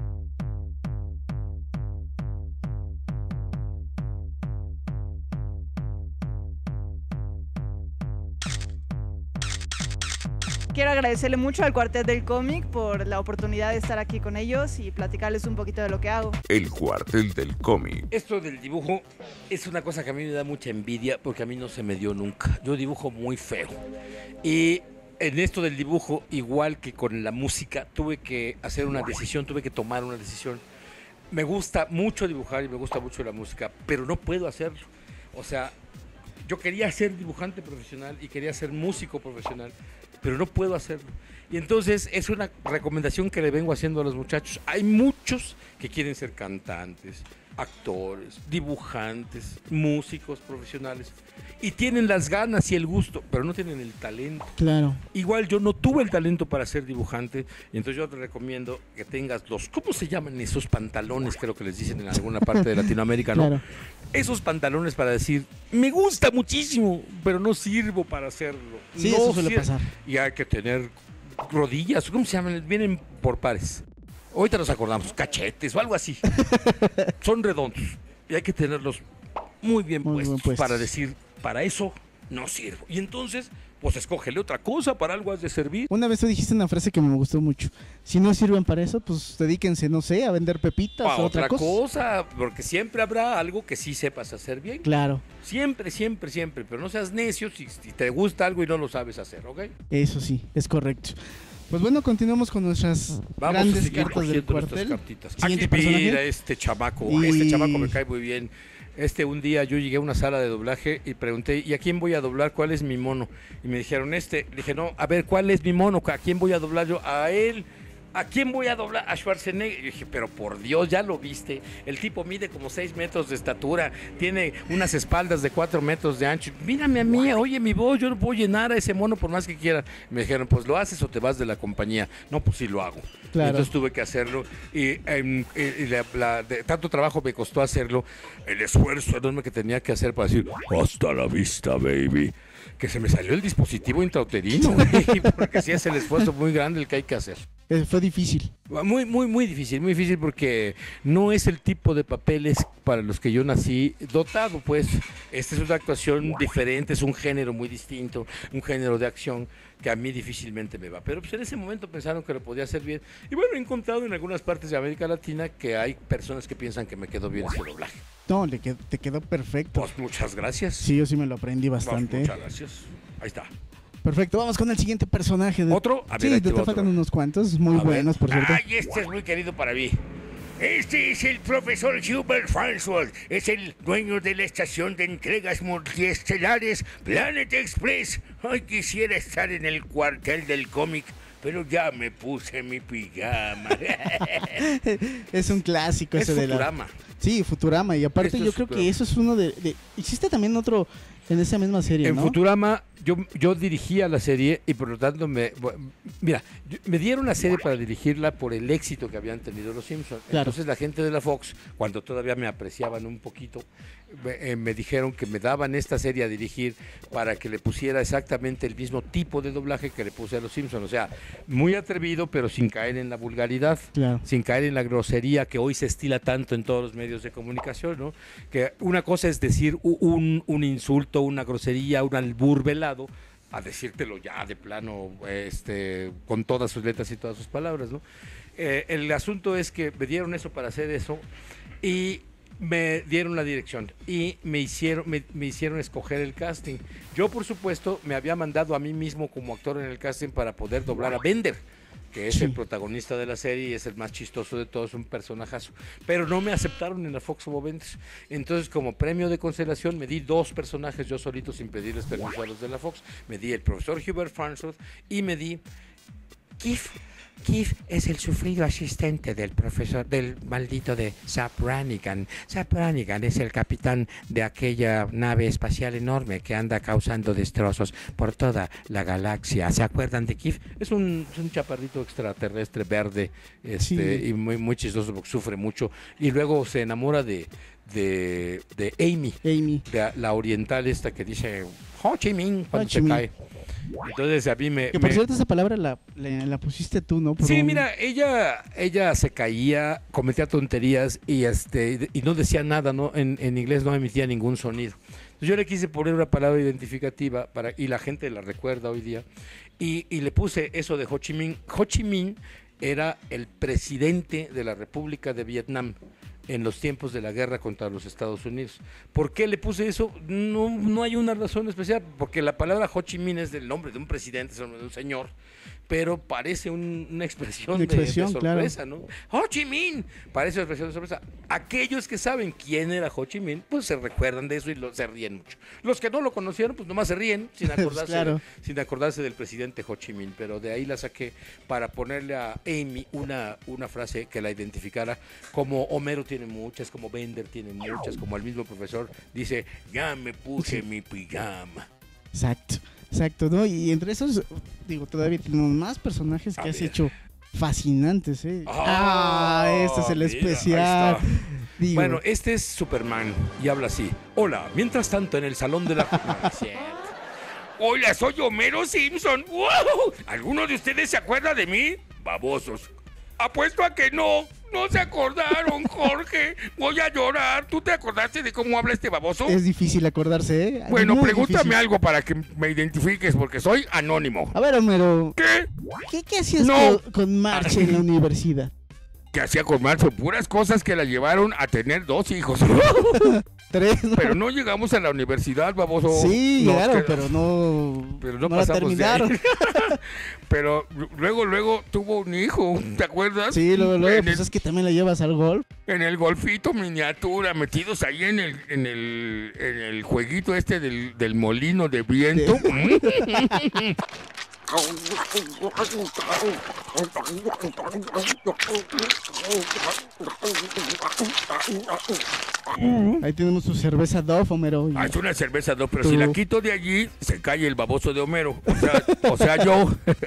Quiero agradecerle mucho al Cuartet del Cómic por la oportunidad de estar aquí con ellos y platicarles un poquito de lo que hago. El Cuartel del Cómic. Esto del dibujo es una cosa que a mí me da mucha envidia porque a mí no se me dio nunca. Yo dibujo muy feo. Y en esto del dibujo, igual que con la música, tuve que hacer una decisión, tuve que tomar una decisión. Me gusta mucho dibujar y me gusta mucho la música, pero no puedo hacerlo. O sea, yo quería ser dibujante profesional y quería ser músico profesional, pero no puedo hacerlo. Y entonces es una recomendación que le vengo haciendo a los muchachos. Hay muchos que quieren ser cantantes, actores, dibujantes, músicos profesionales y tienen las ganas y el gusto, pero no tienen el talento. Claro. Igual yo no tuve el talento para ser dibujante y entonces yo te recomiendo que tengas los, ¿cómo se llaman esos pantalones? Creo que les dicen en alguna parte de Latinoamérica, ¿no? Claro. Esos pantalones para decir, me gusta muchísimo, pero no sirvo para hacerlo. Sí, no eso suele sir- pasar. Y hay que tener rodillas, ¿cómo se llaman? Vienen por pares. Ahorita nos acordamos, cachetes o algo así. Son redondos y hay que tenerlos muy bien Muy puestos, bien puestos para decir, para eso no sirvo. Y entonces, pues escógele otra cosa, para algo has de servir. Una vez tú dijiste una frase que me gustó mucho. Si no sirven para eso, pues dedíquense, no sé, a vender pepitas A o otra, otra cosa. cosa, porque siempre habrá algo que sí sepas hacer bien. Claro. Siempre, siempre, siempre. Pero no seas necio si, si te gusta algo y no lo sabes hacer, ¿ok? Eso sí, es correcto. Pues bueno, continuamos con nuestras Vamos a grandes seguir cartas del cogiendo nuestras cuartel. cartitas. Siguiente Aquí personaje. mira este chamaco. Y- Este chamaco me cae muy bien. Este un día yo llegué a una sala de doblaje y pregunté, ¿y a quién voy a doblar? ¿Cuál es mi mono? Y me dijeron, este. Le dije, no, a ver, ¿cuál es mi mono? ¿A quién voy a doblar yo? A él. ¿a quién voy a doblar? A Schwarzenegger. Y dije, pero por Dios, ya lo viste. El tipo mide como seis metros de estatura, tiene unas espaldas de cuatro metros de ancho. Mírame a mí, oye mi voz, yo no puedo llenar a ese mono por más que quiera. Me dijeron, pues lo haces o te vas de la compañía. No, pues sí lo hago. Claro. Entonces tuve que hacerlo y, eh, y la, la, de, tanto trabajo me costó hacerlo, el esfuerzo enorme que tenía que hacer para decir, hasta la vista, baby. Que se me salió el dispositivo intrauterino, güey, porque sí es el esfuerzo muy grande el que hay que hacer. Fue difícil. Muy, muy, muy difícil, muy difícil porque no es el tipo de papeles para los que yo nací dotado, pues. Esta es una actuación diferente, es un género muy distinto, un género de acción que a mí difícilmente me va. Pero pues en ese momento pensaron que lo podía hacer bien. Y bueno, he encontrado en algunas partes de América Latina que hay personas que piensan que me quedó bien ese doblaje. No, le quedó, te quedó perfecto. Pues muchas gracias. Sí, yo sí me lo aprendí bastante. Pues, muchas gracias. Ahí está. Perfecto, vamos con el siguiente personaje. De... ¿Otro? A ver, sí, ahí te, te te otro. faltan unos cuantos, muy A buenos, ver. por cierto. Ay, este es muy querido para mí. Este es el profesor Hubert Farnsworth. Es el dueño de la estación de entregas multiestelares Planet Express. Ay, quisiera estar en el cuartel del cómic, pero ya me puse mi pijama. Es un clásico Es ese de la... Futurama. Sí, Futurama. Y aparte Esto yo es creo Futurama. que eso es uno de, de... Existe también otro en esa misma serie, En ¿no? Futurama yo, yo dirigía la serie y por lo tanto me... Mira, yo- me dieron la serie para dirigirla por el éxito que habían tenido los Simpsons. Claro. Entonces la gente de la Fox, cuando todavía me apreciaban un poquito, me, eh, me dijeron que me daban esta serie a dirigir para que le pusiera exactamente el mismo tipo de doblaje que le puse a los Simpsons. O sea, muy atrevido pero sin caer en la vulgaridad, Claro. sin caer en la grosería que hoy se estila tanto en todos los medios de comunicación, ¿no? Que una cosa es decir u- un, un insulto, una grosería, un albur velado, a decírtelo ya de plano, este, con todas sus letras y todas sus palabras, ¿no? Eh, el asunto es que me dieron eso para hacer eso y me dieron la dirección y me hicieron, me, me hicieron escoger el casting. Yo, por supuesto, me había mandado a mí mismo como actor en el casting para poder doblar a Bender, que es Sí. el protagonista de la serie y es el más chistoso de todos, un personajazo. Pero no me aceptaron en la Fox como Bender. Entonces, como premio de consolación, me di dos personajes yo solito sin pedirles permiso a los de la Fox. Me di el profesor Hubert Farnsworth y me di Keith. Keith es el sufrido asistente del profesor, del maldito de Zap Brannigan. Zap Brannigan es el capitán de aquella nave espacial enorme que anda causando destrozos por toda la galaxia. ¿Se acuerdan de Keith? Es un, es un chaparrito extraterrestre verde este, Sí. y muy, muy chistoso porque sufre mucho. Y luego se enamora de, de, de Amy, Amy. de la oriental esta que dice Ho Chi Minh cuando Ho Chi se Minh. cae. Entonces a mí me... Que por me- cierto esa palabra la, la, la pusiste tú, ¿no? Por Sí, un- mira, ella, ella se caía, cometía tonterías y este y no decía nada, ¿no? En, en inglés no emitía ningún sonido. Entonces yo le quise poner una palabra identificativa para, y la gente la recuerda hoy día. Y, y le puse eso de Ho Chi Minh. Ho Chi Minh era el presidente de la República de Vietnam en los tiempos de la guerra contra los Estados Unidos. ¿Por qué le puse eso? No, no hay una razón especial, porque la palabra Ho Chi Minh es del nombre de un presidente, es el nombre de un señor, pero parece un- una expresión, Una de- expresión, de, claro. sorpresa, ¿no? Ho Chi Minh, parece una expresión de sorpresa. Aquellos que saben quién era Ho Chi Minh, pues se recuerdan de eso y lo- se ríen mucho. Los que no lo conocieron, pues nomás se ríen sin acordarse, Claro. de- sin acordarse del presidente Ho Chi Minh, pero de ahí la saqué para ponerle a Amy una, una frase que la identificara, como Homero tiene muchas, como Bender tiene muchas, como el mismo profesor dice, ya me puse Sí. mi pijama. Exacto, exacto, ¿no? Y entre esos, digo, todavía tenemos más personajes que A has ver. hecho fascinantes, ¿eh? Ah, Ah, este es el mira, ahí especial. está. Digo, Bueno, este es Superman y habla así. Hola, mientras tanto en el salón de la... No, es cierto. Hola, soy Homero Simpson. ¡Wow! ¿Alguno de ustedes se acuerda de mí? Babosos. Apuesto a que no. No se acordaron, Jorge. Voy a llorar. ¿Tú te acordaste de cómo habla este baboso? es difícil acordarse, ¿eh? Bueno, Muy pregúntame difícil. algo para que me identifiques, porque soy anónimo. A ver, Homero, ¿Qué? ¿qué, qué hacías No. con, con March en la universidad? ¿Qué hacía con Marzo? Puras cosas que la llevaron a tener dos hijos. Tres, ¿no? Pero no llegamos a la universidad, baboso. Sí, No, llegaron, que- pero no, Pero no, no la pasamos de ahí. terminaron. Pero luego, luego tuvo un hijo, ¿te acuerdas? Sí, luego, luego, en, pues el, es que también la llevas al golf. en el golfito miniatura, metidos ahí en el, en el, en el jueguito este del, del molino de viento. Ahí tenemos su cerveza Dove, Homero. Ah, es una cerveza Dove, pero Tú. si la quito de allí, se cae el baboso de Homero. O sea, o sea yo.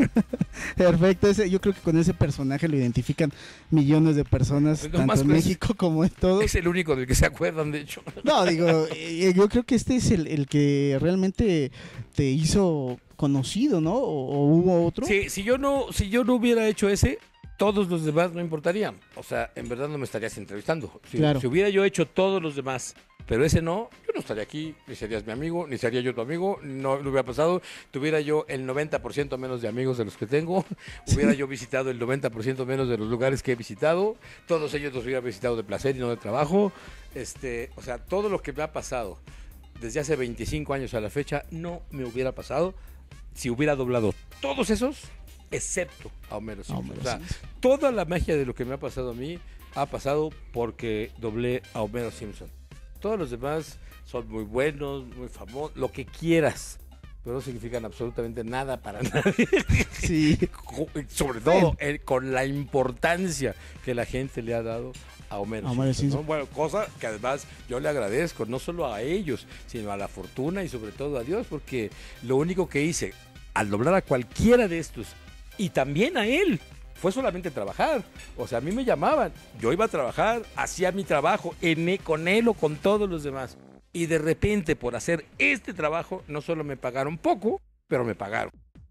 Perfecto, ese, yo creo que con ese personaje lo identifican millones de personas, No tanto más, en pues, México como en todo. Es el único del que se acuerdan, de hecho. No, digo, eh, yo creo que este es el, el que realmente te hizo conocido, ¿no? ¿O, o hubo otro? Sí, si yo no, si yo no hubiera hecho ese, todos los demás no importarían. O sea, en verdad no me estarías entrevistando. Si, Claro. si hubiera yo hecho todos los demás, pero ese no, yo no estaría aquí, ni serías mi amigo, ni sería yo tu amigo, no lo hubiera pasado. Tuviera yo el noventa por ciento menos de amigos de los que tengo, hubiera yo visitado el noventa por ciento menos de los lugares que he visitado, todos ellos los hubiera visitado de placer y no de trabajo. Este, o sea, todo lo que me ha pasado desde hace veinticinco años a la fecha no me hubiera pasado si hubiera doblado todos esos, excepto a Homero Simpson. Homero O sea, Simpson. toda la magia de lo que me ha pasado a mí ha pasado porque doblé a Homero Simpson. Todos los demás son muy buenos, muy famosos, lo que quieras, pero no significan absolutamente nada para nadie. Sí. Sobre todo eh, con la importancia que la gente le ha dado a Homero, A Homero Simpson, ¿no? Simpson. Bueno, cosa que además yo le agradezco, no solo a ellos, sino a la fortuna y sobre todo a Dios, porque lo único que hice al doblar a cualquiera de estos, y también a él, fue solamente trabajar. O sea, a mí me llamaban, yo iba a trabajar, hacía mi trabajo en, con él o con todos los demás. Y de repente, por hacer este trabajo, no solo me pagaron poco, pero me pagaron.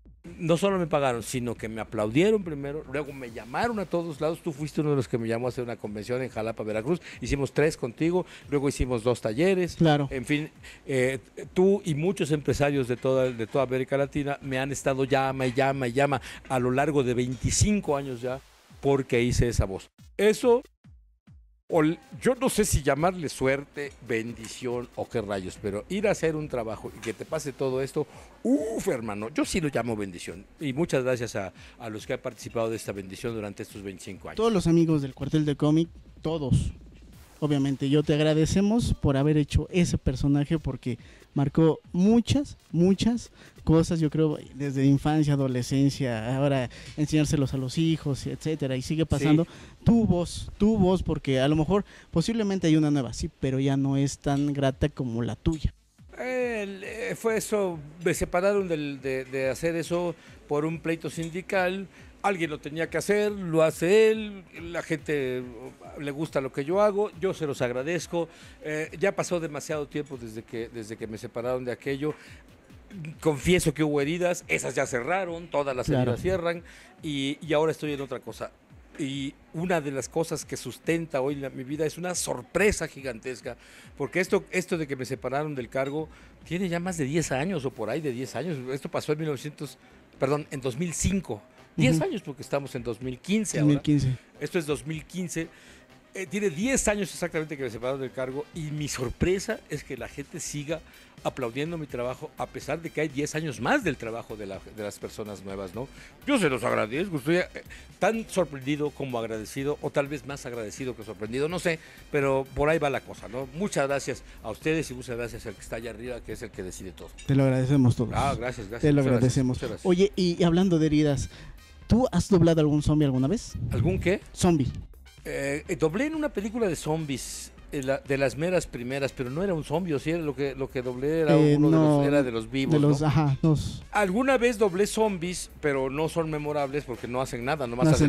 No solo me pagaron, sino que me aplaudieron primero, luego me llamaron a todos lados. Tú fuiste uno de los que me llamó a hacer una convención en Jalapa, Veracruz. Hicimos tres contigo, luego hicimos dos talleres. Claro. En fin, eh, tú y muchos empresarios de toda, de toda América Latina me han estado llama y llama y llama a lo largo de veinticinco años ya porque hice esa voz. Eso, o, yo no sé si llamarle suerte, bendición o qué rayos, pero ir a hacer un trabajo y que te pase todo esto, uff, hermano, yo sí lo llamo bendición. Y muchas gracias a, a los que han participado de esta bendición durante estos veinticinco años. Todos los amigos del Cuartel de Cómic, todos, obviamente, yo te agradecemos por haber hecho ese personaje porque marcó muchas, muchas cosas, yo creo, desde infancia, adolescencia, ahora enseñárselos a los hijos, etcétera, y sigue pasando. Sí. Tu voz, tu voz, porque a lo mejor posiblemente hay una nueva, sí, pero ya no es tan grata como la tuya. Eh, eh, fue eso, me separaron del- de, de hacer eso por un pleito sindical. Alguien lo tenía que hacer, lo hace él, la gente le gusta lo que yo hago, yo se los agradezco. Eh, ya pasó demasiado tiempo desde que, desde que me separaron de aquello. Confieso que hubo heridas, esas ya cerraron, todas las Claro. heridas cierran y, y ahora estoy en otra cosa. Y una de las cosas que sustenta hoy la- mi vida es una sorpresa gigantesca, porque esto, esto de que me separaron del cargo tiene ya más de diez años o por ahí de diez años. Esto pasó en mil novecientos, perdón, en dos mil cinco. diez Ujú. años porque estamos en dos mil quince dos mil ahora. quince. Esto es dos mil quince. Eh, tiene diez años exactamente que me separaron del cargo y mi sorpresa es que la gente siga aplaudiendo mi trabajo a pesar de que hay diez años más del trabajo de, la- de las personas nuevas, ¿no? Yo se los agradezco, estoy eh, tan sorprendido como agradecido, o tal vez más agradecido que sorprendido, no sé, pero por ahí va la cosa, ¿no? Muchas gracias a ustedes y muchas gracias al que está allá arriba, que es el que decide todo. Te lo agradecemos todos. Ah, gracias, gracias. Te lo Muchas gracias, agradecemos. muchas gracias. Oye, y hablando de heridas, ¿tú has doblado algún zombie alguna vez? ¿Algún qué? Zombie. Eh, eh, doblé en una película de zombies, eh, la- de las meras primeras, pero no era un zombie, o sí, era lo que, lo que doblé era Eh, uno de no, los, era de los vivos, De los, ¿no? ajá, los... Alguna vez doblé zombies, pero no son memorables porque no hacen nada, nomás No hacen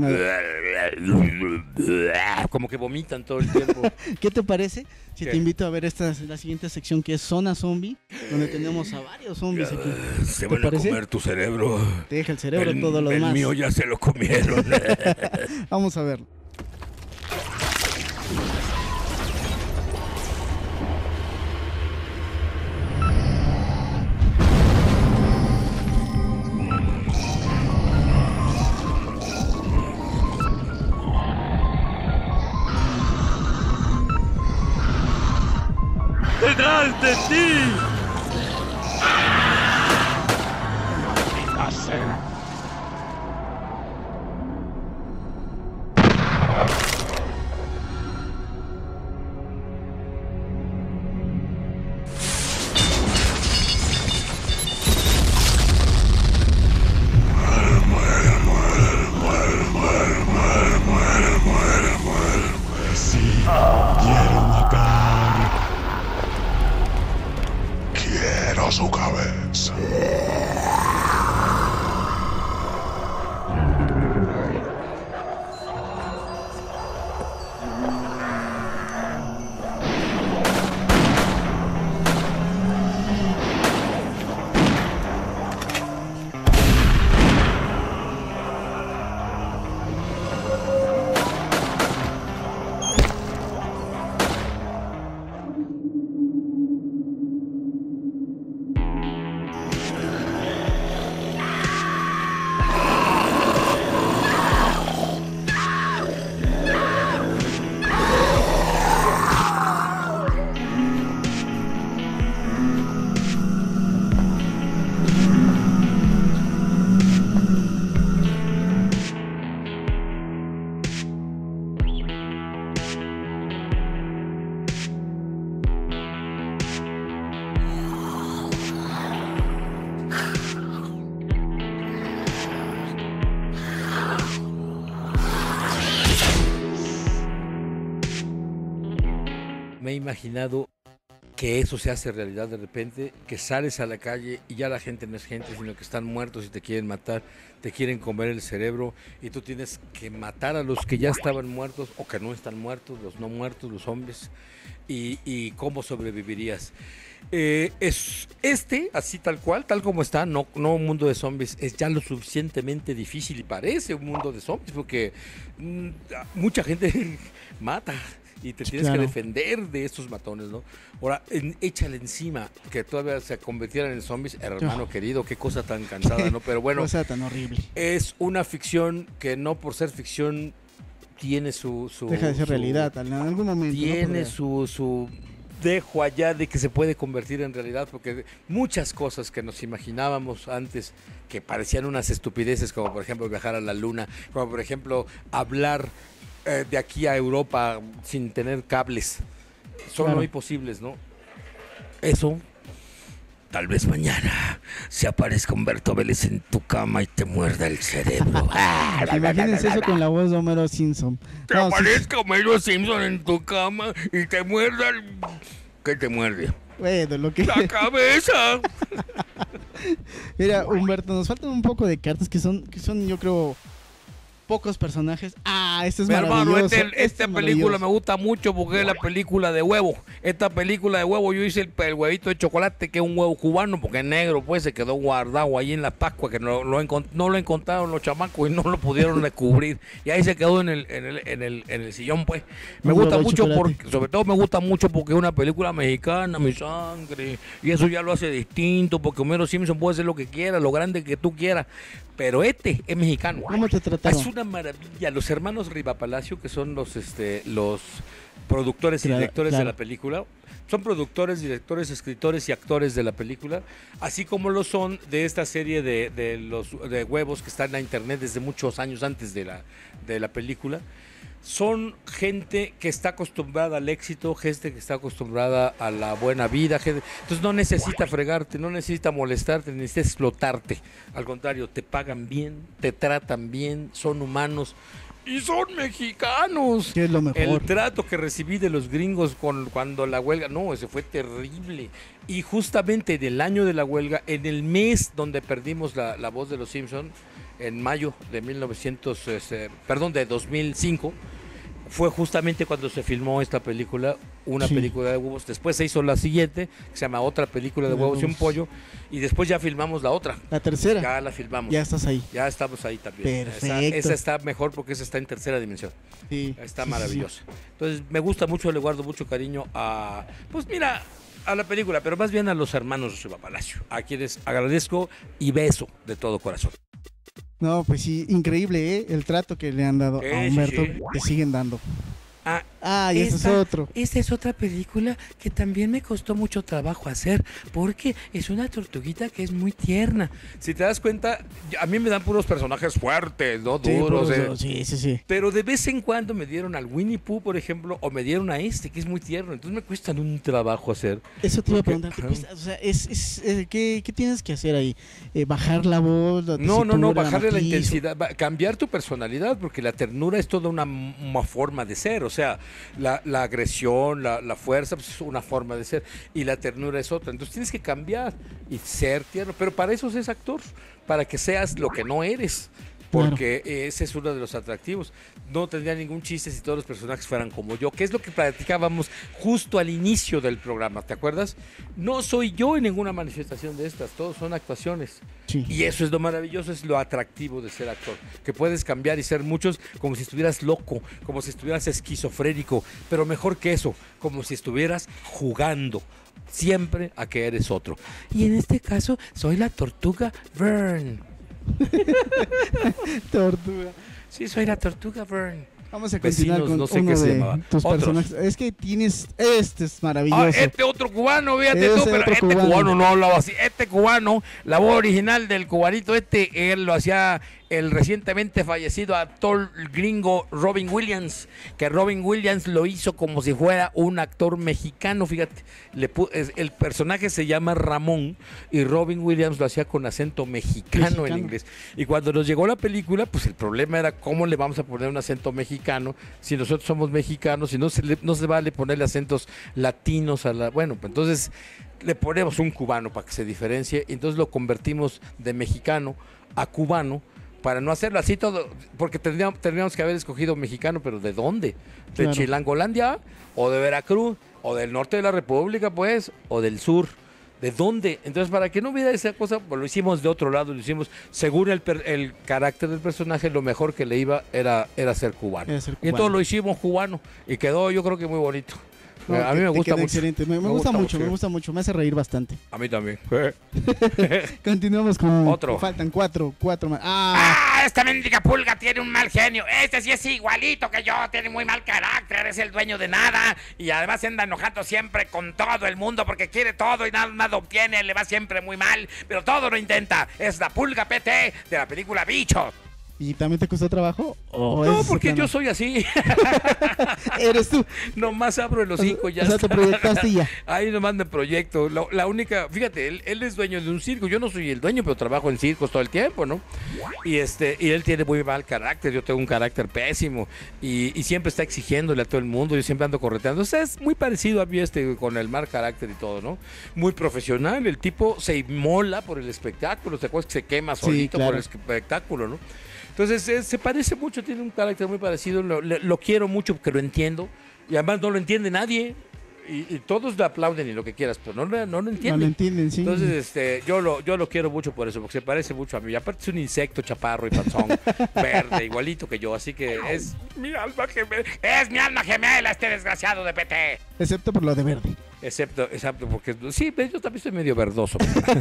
hacen como que vomitan todo el tiempo. ¿Qué te parece si ¿Qué? te invito a ver esta, la siguiente sección que es Zona Zombie, donde tenemos a varios zombies aquí? Se ¿Te van a parece? comer tu cerebro. Te deja el cerebro, El- todo lo el demás. mío ya se lo comieron. Vamos a ver. ¡Detrás de ti! me he imaginado que eso se hace realidad de repente, que sales a la calle y ya la gente no es gente, sino que están muertos y te quieren matar, te quieren comer el cerebro y tú tienes que matar a los que ya estaban muertos o que no están muertos, los no muertos, los zombies, y, y cómo sobrevivirías. Eh, es este, así tal cual, tal como está, no, no un mundo de zombies, es ya lo suficientemente difícil y parece un mundo de zombies porque mmm, mucha gente mata. Y te tienes claro. que defender de estos matones, ¿no? Ahora, en, échale encima que todavía se convirtieran en zombies, hermano oh. querido, qué cosa tan cansada, ¿no? Pero bueno, cosa tan horrible. Es una ficción que no por ser ficción tiene su... su Deja de ser su, realidad, en algún momento. Tiene no su, su dejo allá de que se puede convertir en realidad, porque muchas cosas que nos imaginábamos antes, que parecían unas estupideces, como por ejemplo viajar a la luna, como por ejemplo hablar... Eh, de aquí a Europa sin tener cables son claro. muy posibles, ¿no? Eso tal vez mañana se aparezca Humberto Vélez en tu cama y te muerda el cerebro. Imagínense eso con la voz de Homero Simpson. Te no, aparezca sí. Homero Simpson en tu cama y te muerda el... ¿Qué te muerde? Bueno, lo que... ¡La cabeza! Mira, Humberto, nos faltan un poco de cartas que son, que son yo creo... pocos personajes. Ah, este es Pero maravilloso. Hermano, este, esta este película me gusta mucho porque es la película de huevo. Esta película de huevo, yo hice el, el huevito de chocolate, que es un huevo cubano, porque es negro, pues se quedó guardado ahí en la Pascua, que no lo, no lo encontraron los chamacos y no lo pudieron descubrir. Y ahí se quedó en el, en el, en el, en el sillón, pues. Me un gusta mucho, porque, sobre todo me gusta mucho porque es una película mexicana, mi sangre. Y eso ya lo hace distinto, porque Homero Simpson puede hacer lo que quiera, lo grande que tú quieras. Pero este es mexicano. ¿Cómo te trataron? Es una maravilla. Los hermanos Rivapalacio, que son los este los productores y directores claro, claro. de la película, son productores, directores, escritores y actores de la película, así como lo son de esta serie de, de los de huevos que están en la internet desde muchos años antes de la, de la película. Son gente que está acostumbrada al éxito, gente que está acostumbrada a la buena vida, gente, entonces no necesita fregarte, no necesita molestarte, necesita explotarte. Al contrario, te pagan bien, te tratan bien, son humanos y son mexicanos. ¿Qué es lo mejor? El trato que recibí de los gringos con, cuando la huelga, no, ese fue terrible. Y justamente en el año de la huelga, en el mes donde perdimos la, la voz de los Simpson, en mayo de mil novecientos, este, perdón, de dos mil cinco, fue justamente cuando se filmó esta película, una sí. película de huevos. Después se hizo la siguiente, que se llama Otra película de huevos y un pollo, y después ya filmamos la otra. La tercera. Ya la filmamos. Ya estás ahí. Ya estamos ahí también. Perfecto. Esa, esa está mejor porque esa está en tercera dimensión. Sí. Está sí, maravillosa. Sí. Entonces me gusta mucho, le guardo mucho cariño a, pues mira, a la película, pero más bien a los hermanos Rivapalacio, a quienes agradezco y beso de todo corazón. No, pues sí, increíble, ¿eh? El trato que le han dado sí, a Humberto, sí, sí. que siguen dando. Ah, ah y esta, ese es otro. Esta es otra película que también me costó mucho trabajo hacer, porque es una tortuguita que es muy tierna. Si te das cuenta, a mí me dan puros personajes fuertes, ¿no? Sí, Duros. puros, eh. sí, sí, sí. Pero de vez en cuando me dieron al Winnie Pooh, por ejemplo, o me dieron a este, que es muy tierno. Entonces me cuestan un trabajo hacer. Eso te iba a preguntar. ¿Qué, cuesta? O sea, es, es, eh, ¿qué, ¿qué tienes que hacer ahí? Eh, ¿Bajar la voz? La no, no, no, bajarle la, la intensidad, cambiar tu personalidad, porque la ternura es toda una, una forma de ser. O sea, la La, la agresión, la, la fuerza, pues es una forma de ser, y la ternura es otra. Entonces tienes que cambiar y ser tierno, pero para eso es actor, para que seas lo que no eres, porque claro. ese es uno de los atractivos. No tendría ningún chiste si todos los personajes fueran como yo, que es lo que platicábamos justo al inicio del programa, ¿te acuerdas? No soy yo en ninguna manifestación de estas, todos son actuaciones. Sí. Y eso es lo maravilloso, es lo atractivo de ser actor, que puedes cambiar y ser muchos como si estuvieras loco, como si estuvieras esquizofrénico, pero mejor que eso, como si estuvieras jugando siempre a que eres otro. Y en este caso, soy la tortuga Vern. Tortuga. Sí, soy la tortuga Vern. Vamos a continuar Vecinos, con no sé uno qué se de llamaba. tus Otros. personajes. Es que tienes, este es maravilloso. Ah, este otro cubano, fíjate Ese tú, pero otro este cubano. cubano no hablaba así. Este cubano, la voz original del cubanito este, él lo hacía el recientemente fallecido actor gringo Robin Williams, que Robin Williams lo hizo como si fuera un actor mexicano, fíjate, le pu- el personaje se llama Ramón y Robin Williams lo hacía con acento mexicano, mexicano en inglés. Y cuando nos llegó la película, pues el problema era cómo le vamos a poner un acento mexicano si nosotros somos mexicanos, si no se, le, no se vale ponerle acentos latinos a la... Bueno, pues entonces le ponemos un cubano para que se diferencie, y entonces lo convertimos de mexicano a cubano, para no hacerlo así todo, porque tendríamos, tendríamos que haber escogido mexicano, pero ¿de dónde? ¿De Claro. Chilangolandia? ¿O de Veracruz? ¿O del norte de la República, pues? ¿O del sur? ¿De dónde? Entonces, para que no hubiera esa cosa, pues lo hicimos de otro lado, lo hicimos según el, per- el carácter del personaje, lo mejor que le iba era, era ser cubano. Era ser Y entonces cubano. lo hicimos cubano, y quedó yo creo que muy bonito. No, a mí te- me te gusta queda mucho. excelente. Me, me gusta, mucho, me gusta mucho, me hace reír bastante. A mí también. Continuamos con... Otro. Faltan cuatro, cuatro más. ¡Ah! ¡Ah! Esta mendiga pulga tiene un mal genio. Este sí es igualito que yo, tiene muy mal carácter, es el dueño de nada. Y además anda enojando siempre con todo el mundo porque quiere todo y nada, nada obtiene, le va siempre muy mal, pero todo lo intenta. Es la pulga P T de la película Bichos. ¿Y también te costó trabajo? ¿O No, es porque plano? yo soy así. Eres tú. Nomás abro el hocico y ya O sea, está. te proyectaste y ya. Ahí nomás me proyecto. La, la única, fíjate, él, él es dueño de un circo. Yo no soy el dueño, pero trabajo en circos todo el tiempo, ¿no? Y este, y él tiene muy mal carácter. Yo tengo un carácter pésimo. Y, y siempre está exigiéndole a todo el mundo. Yo siempre ando correteando. O sea, es muy parecido a mí este, con el mal carácter y todo, ¿no? Muy profesional. El tipo se inmola por el espectáculo. ¿Te acuerdas que se quema Sí, solito claro. por el espectáculo, ¿no? Entonces eh, se parece mucho, tiene un carácter muy parecido, lo, le- lo quiero mucho porque lo entiendo y además no lo entiende nadie y, y todos le aplauden y lo que quieras, pero no, lo- no lo entienden. No lo entienden, sí. Entonces este, yo, lo, yo lo quiero mucho por eso, porque se parece mucho a mí. Y aparte es un insecto chaparro y panzón, verde, igualito que yo, así que es Mi alma gemela. Es mi alma gemela este desgraciado de P T. Excepto por lo de verde. excepto, excepto porque sí, yo también soy medio verdoso.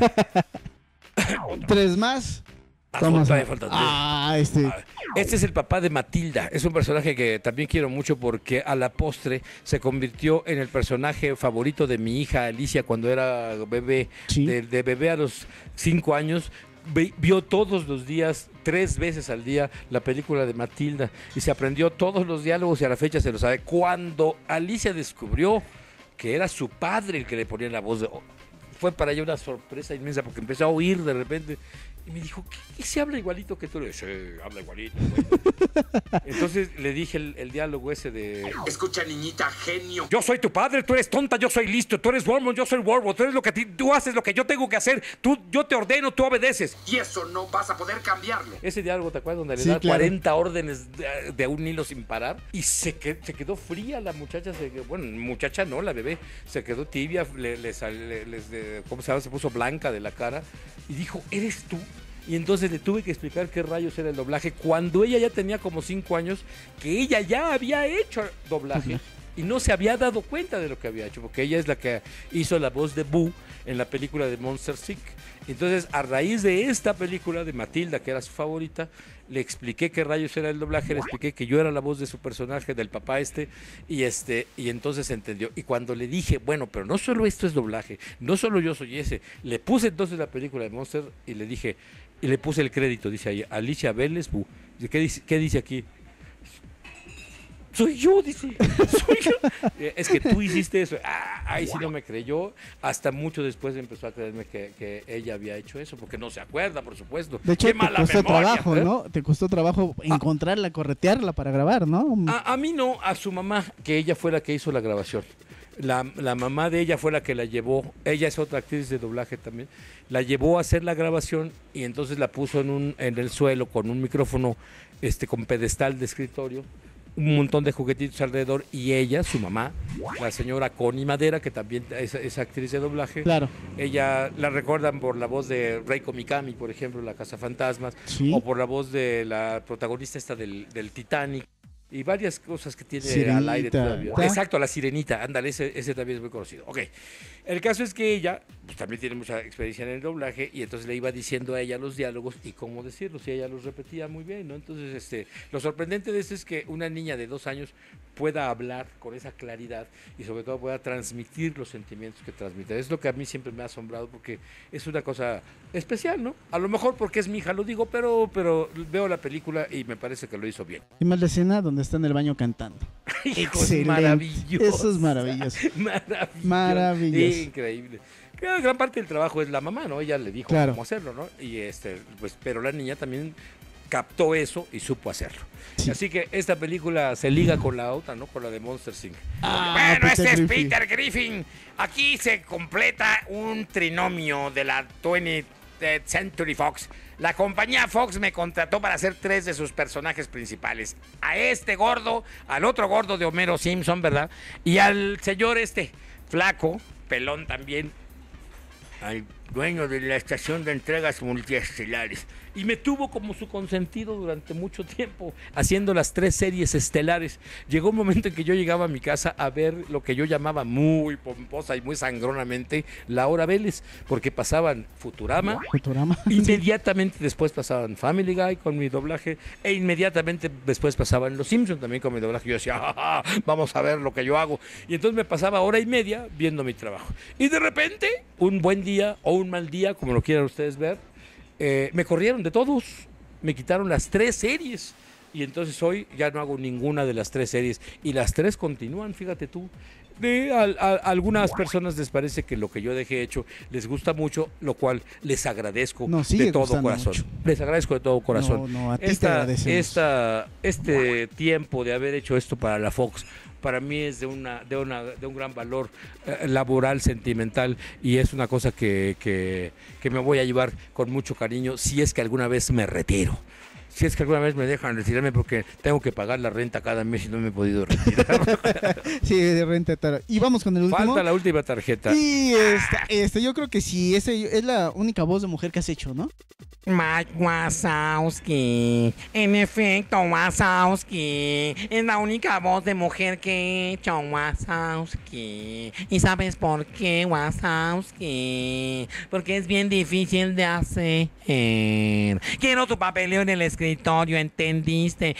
Tres más. Ah, Vamos todavía a- faltan tres. Ah, este. Este es el papá de Matilda. Es un personaje que también quiero mucho porque a la postre se convirtió en el personaje favorito de mi hija Alicia cuando era bebé. Sí. De, de bebé a los cinco años. Ve- vio todos los días, tres veces al día, la película de Matilda y se aprendió todos los diálogos y a la fecha se lo sabe. Cuando Alicia descubrió que era su padre el que le ponía la voz, de, fue para ella una sorpresa inmensa porque empezó a oír de repente y me dijo, ¿qué, qué se habla igualito que tú? Le dije, sí, habla igualito. güey". Entonces le dije el, el diálogo ese de... Escucha, niñita, genio. Yo soy tu padre, tú eres tonta, yo soy listo, tú eres Wormwood, yo soy Wormwood, tú eres lo que ti- tú haces lo que yo tengo que hacer, tú, yo te ordeno, tú obedeces. Y eso no vas a poder cambiarlo. Ese diálogo, ¿te acuerdas? Donde le Sí, da claro. cuarenta órdenes de, de un hilo sin parar. Y se, que- se quedó fría la muchacha. Se, quedó- bueno, muchacha no, la bebé. Se quedó tibia, le, le sal- le- les de- ¿cómo se llama? Se puso blanca de la cara. Y dijo, ¿eres tú? Y entonces le tuve que explicar qué rayos era el doblaje. Cuando ella ya tenía como cinco años, que ella ya había hecho doblaje. Y no se había dado cuenta de lo que había hecho, porque ella es la que hizo la voz de Boo en la película de Monster Inc. Entonces, a raíz de esta película de Matilda, que era su favorita, le expliqué qué rayos era el doblaje, le expliqué que yo era la voz de su personaje, del papá este, y este, y entonces entendió. Y cuando le dije, bueno, pero no solo esto es doblaje, no solo yo soy ese, le puse entonces la película de Monster y le dije, y le puse el crédito, dice ahí, Alicia Vélez Boo. Dice, ¿Qué dice, qué dice aquí? Soy yo, dice. Soy yo. Eh, Es que tú hiciste eso. Ah, ahí sí no me creyó. Hasta mucho después empezó a creerme que, que ella había hecho eso, porque no se acuerda, por supuesto. De hecho, Qué te mala costó memoria, trabajo, ¿eh? ¿no? Te costó trabajo encontrarla, corretearla para grabar, ¿no? A, a mí no, a su mamá, que ella fue la que hizo la grabación. La, la mamá de ella fue la que la llevó, ella es otra actriz de doblaje también, la llevó a hacer la grabación y entonces la puso en, un, en el suelo con un micrófono este, con pedestal de escritorio, un montón de juguetitos alrededor y ella, su mamá, la señora Connie Madera, que también es, es actriz de doblaje, Claro. ella la recuerdan por la voz de Reiko Mikami, por ejemplo, La Casa Fantasmas, Sí. o por la voz de la protagonista esta del, del Titanic. Y varias cosas que tiene Sirenita. al aire todavía. ¿Ta? Exacto, la sirenita, ándale, ese, ese también es muy conocido. Ok, el caso es que ella pues, también tiene mucha experiencia en el doblaje y entonces le iba diciendo a ella los diálogos y cómo decirlos y ella los repetía muy bien, ¿no? Entonces, este, lo sorprendente de esto es que una niña de dos años pueda hablar con esa claridad y sobre todo pueda transmitir los sentimientos que transmite. Es lo que a mí siempre me ha asombrado porque es una cosa especial, ¿no? A lo mejor porque es mi hija, lo digo, pero, pero veo la película y me parece que lo hizo bien. Y más la escena donde está en el baño cantando. Hijo, es maravilloso. Eso es maravilloso. Maravilloso. Maravilloso. Increíble. Claro, gran parte del trabajo es la mamá, ¿no? Ella le dijo claro. cómo hacerlo, ¿no? Y este, pues, pero la niña también captó eso y supo hacerlo. Sí. Así que esta película se liga con la otra, ¿no? Con la de Monsters incorporated. Ah, bueno, este Griffin. es Peter Griffin. Aquí se completa un trinomio de la twentieth Century Fox. La compañía Fox me contrató para hacer tres de sus personajes principales. A este gordo, al otro gordo de Homero Simpson, ¿verdad? Y al señor este, flaco, pelón también, al dueño de la estación de entregas multiestelares. Y me tuvo como su consentido durante mucho tiempo, haciendo las tres series estelares. Llegó un momento en que yo llegaba a mi casa a ver lo que yo llamaba muy pomposa y muy sangronamente La Hora Vélez, porque pasaban Futurama, Futurama. inmediatamente después pasaban Family Guy con mi doblaje, e inmediatamente después pasaban Los Simpsons también con mi doblaje. Yo decía, ¡ah, ah, vamos a ver lo que yo hago! Y entonces me pasaba hora y media viendo mi trabajo. Y de repente, un buen día o un mal día, como lo quieran ustedes ver, Eh, me corrieron de todos, me quitaron las tres series y entonces hoy ya no hago ninguna de las tres series y las tres continúan, fíjate tú. De, a, a, a algunas personas les parece que lo que yo dejé hecho les gusta mucho, lo cual les agradezco no, de todo corazón. Mucho. Les agradezco de todo corazón. No, no, a ti esta, te agradecemos. esta, este tiempo de haber hecho esto para la Fox para mí es de una de una de un gran valor eh, laboral, sentimental, y es una cosa que, que, que me voy a llevar con mucho cariño si es que alguna vez me retiro. Si es que alguna vez me dejan retirarme porque tengo que pagar la renta cada mes y no me he podido retirar. Sí, de renta. Tar... Y vamos con el último. Falta la última tarjeta. Y esta, esta, yo creo que sí, esa es la única voz de mujer que has hecho, ¿no? Mike Wazowski. En efecto, Wazowski. Es la única voz de mujer que he hecho, Wazowski. ¿Y sabes por qué, Wazowski? Porque es bien difícil de hacer. Quiero tu papeleo en el escritorio, ¿entendiste?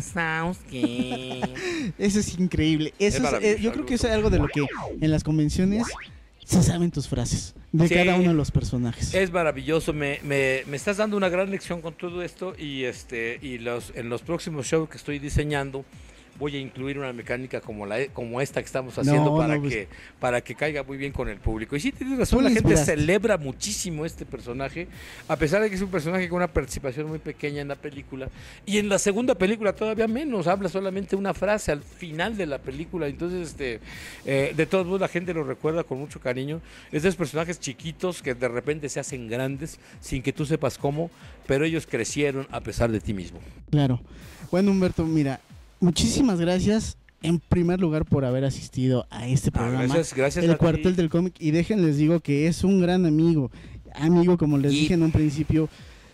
Wazowski. Eso es increíble. Eso es, eh, yo creo que eso es algo de lo que en las convenciones se saben tus frases de sí, cada uno de los personajes. Es maravilloso, me, me, me estás dando una gran lección con todo esto y este y los en los próximos shows que estoy diseñando voy a incluir una mecánica como la como esta que estamos haciendo no, para no, pues, que para que caiga muy bien con el público. Y sí tienes razón, la gente inspiraste. celebra muchísimo este personaje, a pesar de que es un personaje con una participación muy pequeña en la película, y en la segunda película todavía menos, habla solamente una frase al final de la película. Entonces este eh, de todos modos la gente lo recuerda con mucho cariño. Estos personajes chiquitos que de repente se hacen grandes sin que tú sepas cómo, pero ellos crecieron a pesar de ti mismo. Claro. Bueno, Humberto, mira, muchísimas gracias en primer lugar por haber asistido a este programa, ah, gracias, gracias El Cuartel del Cómic, y déjenles digo que es un gran amigo, amigo como les y... dije en un principio,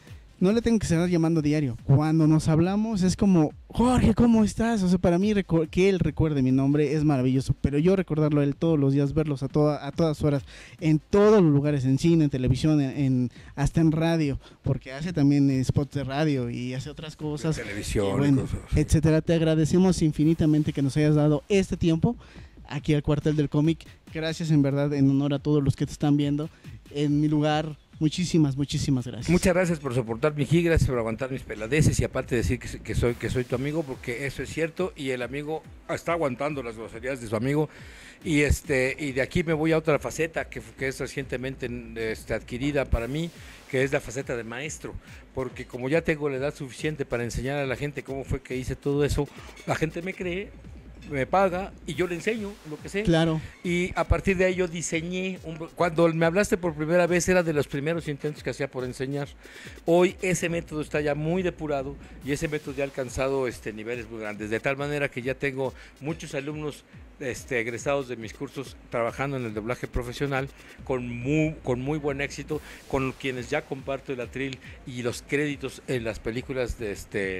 no le tengo que estar llamando diario, cuando nos hablamos es como, Jorge, ¿cómo estás? O sea, para mí que él recuerde mi nombre es maravilloso, pero yo recordarlo a él todos los días, verlos a, toda, a todas horas, en todos los lugares, en cine, en televisión, en, en hasta en radio, porque hace también spots de radio y hace otras cosas, de televisión, bueno, cosas. etcétera. Te agradecemos infinitamente que nos hayas dado este tiempo aquí al Cuartel del Cómic. Gracias en verdad, en honor a todos los que te están viendo en mi lugar. Muchísimas, muchísimas gracias. Muchas gracias por soportar mi giga, gracias por aguantar mis peladeces y aparte decir que, que, soy, que soy tu amigo, porque eso es cierto y el amigo está aguantando las groserías de su amigo. Y este y de aquí me voy a otra faceta que, que es recientemente este, adquirida para mí, que es la faceta de maestro, porque como ya tengo la edad suficiente para enseñar a la gente cómo fue que hice todo eso, la gente me cree, me paga y yo le enseño lo que sé. Claro. Y a partir de ahí yo diseñé, un, cuando me hablaste por primera vez era de los primeros intentos que hacía por enseñar. Hoy ese método está ya muy depurado y ese método ya ha alcanzado este, niveles muy grandes, de tal manera que ya tengo muchos alumnos este, egresados de mis cursos trabajando en el doblaje profesional con muy, con muy buen éxito, con quienes ya comparto el atril y los créditos en las películas de este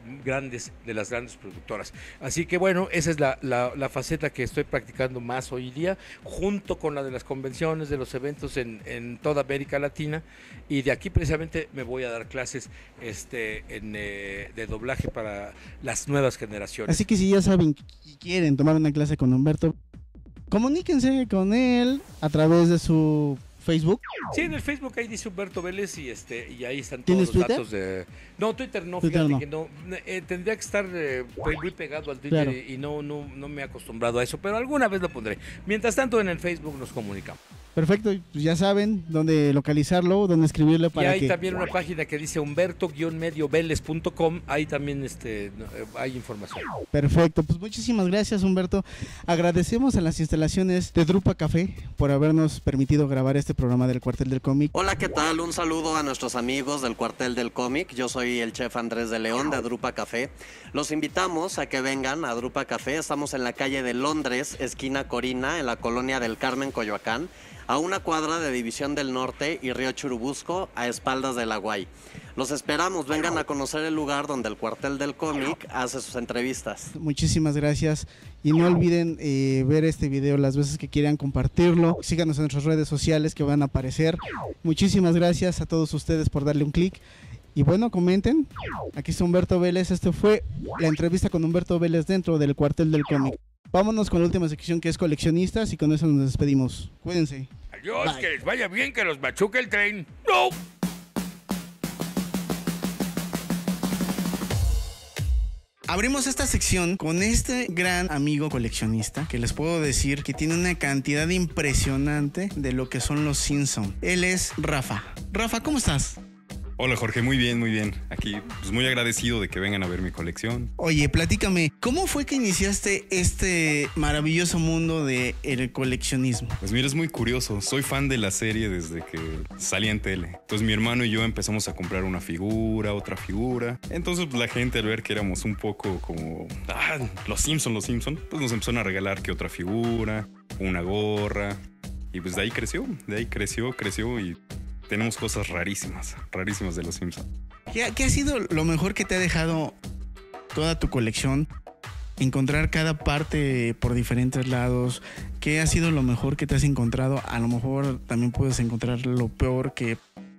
grandes, de las grandes productoras. Así que bueno, esa es la, la, la faceta que estoy practicando más hoy día, junto con la de las convenciones, de los eventos en, en toda América Latina, y de aquí precisamente me voy a dar clases este, en, eh, de doblaje para las nuevas generaciones. Así que si ya saben y quieren tomar una clase con Humberto, comuníquense con él a través de su Facebook. Sí, en el Facebook ahí dice Humberto Vélez y este y ahí están todos ¿Tienes los Twitter? datos de... No, Twitter no, Twitter fíjate no. que no. Eh, tendría que estar eh, muy pegado al Twitter Claro. y, y no, no, no me he acostumbrado a eso, pero alguna vez lo pondré. Mientras tanto, en el Facebook nos comunicamos. Perfecto, pues ya saben dónde localizarlo, dónde escribirle Y para hay que... también una página que dice humberto medio vélez punto com, ahí también este, no, eh, hay información. Perfecto, pues muchísimas gracias, Humberto. Agradecemos a las instalaciones de Drupa Café por habernos permitido grabar este programa del Cuartel del Cómic. Hola, ¿qué tal? Un saludo a nuestros amigos del Cuartel del Cómic. Yo soy el chef Andrés de León de Drupa Café. Los invitamos a que vengan a Drupa Café. Estamos en la calle de Londres, esquina Corina, en la colonia del Carmen, Coyoacán, a una cuadra de División del Norte y Río Churubusco, a espaldas de la Guay. Los esperamos, vengan a conocer el lugar donde el Cuartel del Cómic hace sus entrevistas. Muchísimas gracias y no olviden eh, ver este video las veces que quieran, compartirlo. Síganos en nuestras redes sociales que van a aparecer. Muchísimas gracias a todos ustedes por darle un clic. Y bueno, comenten. Aquí está Humberto Vélez. Este fue la entrevista con Humberto Vélez dentro del Cuartel del Cómic. Vámonos con la última sección, que es coleccionistas, y con eso nos despedimos. Cuídense. Adiós, Bye. que les vaya bien, que los machuque el tren. ¡No! Abrimos esta sección con este gran amigo coleccionista que les puedo decir que tiene una cantidad impresionante de lo que son los Simpson. Él es Rafa. Rafa, ¿cómo estás? Hola Jorge, muy bien, muy bien. Aquí pues muy agradecido de que vengan a ver mi colección. Oye, platícame, ¿cómo fue que iniciaste este maravilloso mundo del coleccionismo? Pues mira, es muy curioso. Soy fan de la serie desde que salía en tele. Entonces mi hermano y yo empezamos a comprar una figura, otra figura. Entonces pues, la gente al ver que éramos un poco como... Ah, los Simpson, los Simpson. Pues nos empezaron a regalar que otra figura, una gorra. Y pues de ahí creció, de ahí creció, creció y... Tenemos cosas rarísimas, rarísimas de los Simpsons. ¿Qué, ¿Qué ha sido lo mejor que te ha dejado toda tu colección? Encontrar cada parte por diferentes lados. ¿Qué ha sido lo mejor que te has encontrado? A lo mejor también puedes encontrar lo peor que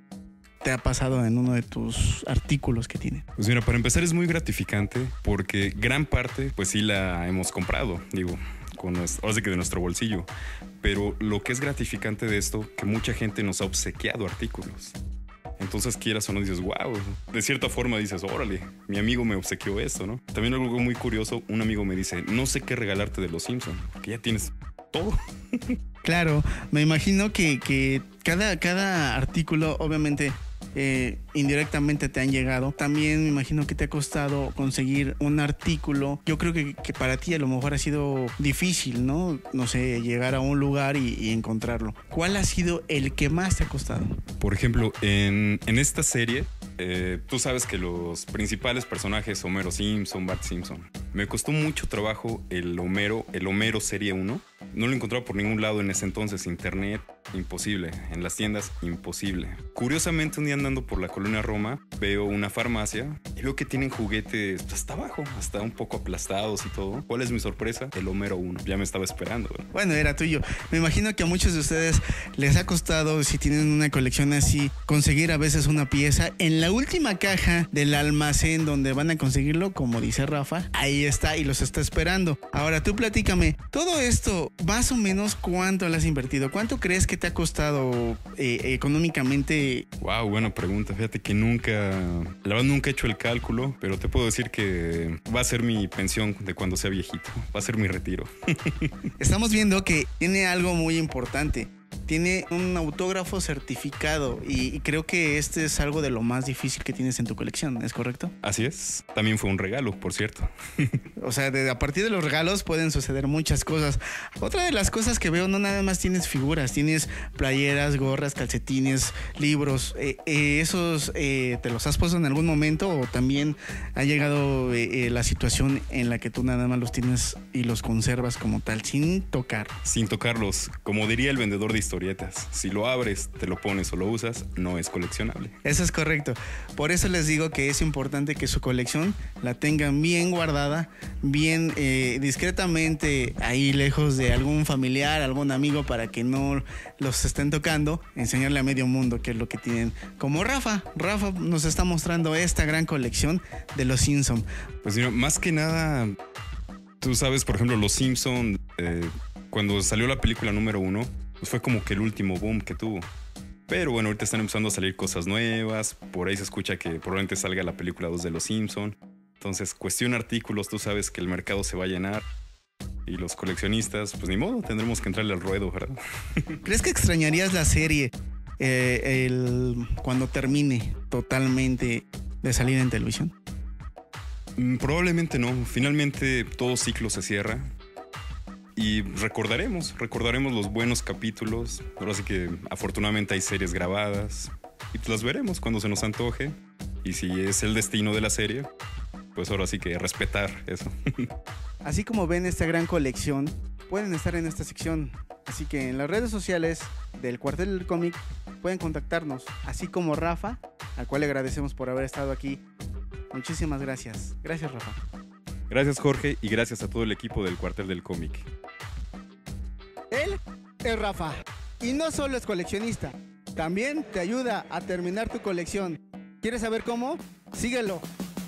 te ha pasado en uno de tus artículos que tiene. Pues mira, para empezar es muy gratificante porque gran parte pues sí la hemos comprado, digo, con nuestro, ahora sí que de nuestro bolsillo. Pero lo que es gratificante de esto, que mucha gente nos ha obsequiado artículos. Entonces quieras o no dices, wow, de cierta forma dices, órale, mi amigo me obsequió esto, ¿no? También algo muy curioso, un amigo me dice, no sé qué regalarte de los Simpsons, porque ya tienes todo. Claro, me imagino que, que cada, cada artículo, obviamente, eh, indirectamente te han llegado. También me imagino que te ha costado conseguir un artículo. Yo creo que, que para ti a lo mejor ha sido difícil, ¿no? No sé, llegar a un lugar y, y encontrarlo. ¿Cuál ha sido el que más te ha costado? Por ejemplo, en, en esta serie, eh, tú sabes que los principales personajes, Homero Simpson, Bart Simpson, me costó mucho trabajo el Homero, el Homero Serie uno. No lo encontraba por ningún lado en ese entonces. Internet, imposible. En las tiendas, imposible. Curiosamente, un día andando por la colonia Roma, veo una farmacia y veo que tienen juguetes hasta abajo, hasta un poco aplastados y todo. ¿Cuál es mi sorpresa? El Homero uno. Ya me estaba esperando, ¿verdad? Bueno, era tuyo. Me imagino que a muchos de ustedes les ha costado, si tienen una colección así, conseguir a veces una pieza. En la última caja del almacén donde van a conseguirlo, como dice Rafa, ahí está y los está esperando. Ahora tú platícame, todo esto, más o menos, ¿cuánto le has invertido? ¿Cuánto crees que te ha costado eh, económicamente? Wow, buena pregunta. Fíjate que nunca, la verdad nunca he hecho el cálculo, pero te puedo decir que va a ser mi pensión de cuando sea viejito. Va a ser mi retiro. Estamos viendo que tiene algo muy importante. Tiene un autógrafo certificado y, y creo que este es algo de lo más difícil que tienes en tu colección, ¿es correcto? Así es. También fue un regalo, por cierto. O sea, de, a partir de los regalos pueden suceder muchas cosas. Otra de las cosas que veo, no nada más tienes figuras, tienes playeras, gorras, calcetines, libros. Eh, eh, ¿Esos eh, te los has puesto en algún momento o también ha llegado eh, eh, la situación en la que tú nada más los tienes y los conservas como tal, sin tocar? Sin tocarlos. Como diría el vendedor de historias, historietas. Si lo abres, te lo pones o lo usas, no es coleccionable. Eso es correcto. Por eso les digo que es importante que su colección la tengan bien guardada, bien eh, discretamente ahí lejos de algún familiar, algún amigo, para que no los estén tocando. Enseñarle a medio mundo qué es lo que tienen. Como Rafa. Rafa nos está mostrando esta gran colección de los Simpson. Pues mira, más que nada, tú sabes, por ejemplo, los Simpson, eh, cuando salió la película número uno, pues fue como que el último boom que tuvo. Pero bueno, ahorita están empezando a salir cosas nuevas. Por ahí se escucha que probablemente salga la película dos de los Simpson. Entonces, cuestión artículos, tú sabes que el mercado se va a llenar. Y los coleccionistas, pues ni modo, tendremos que entrarle al ruedo, ¿verdad? ¿Crees que extrañarías la serie eh, el, cuando termine totalmente de salir en televisión? Mm, probablemente no. Finalmente todo ciclo se cierra. Y recordaremos, recordaremos los buenos capítulos. Ahora sí que afortunadamente hay series grabadas. Y pues las veremos cuando se nos antoje. Y si es el destino de la serie, pues ahora sí que respetar eso. Así como ven esta gran colección, pueden estar en esta sección. Así que en las redes sociales del Cuartel del Cómic pueden contactarnos. Así como Rafa, al cual le agradecemos por haber estado aquí. Muchísimas gracias. Gracias, Rafa. Gracias, Jorge, y gracias a todo el equipo del Cuartel del Cómic. Él es Rafa. Y no solo es coleccionista, también te ayuda a terminar tu colección. ¿Quieres saber cómo? Síguelo.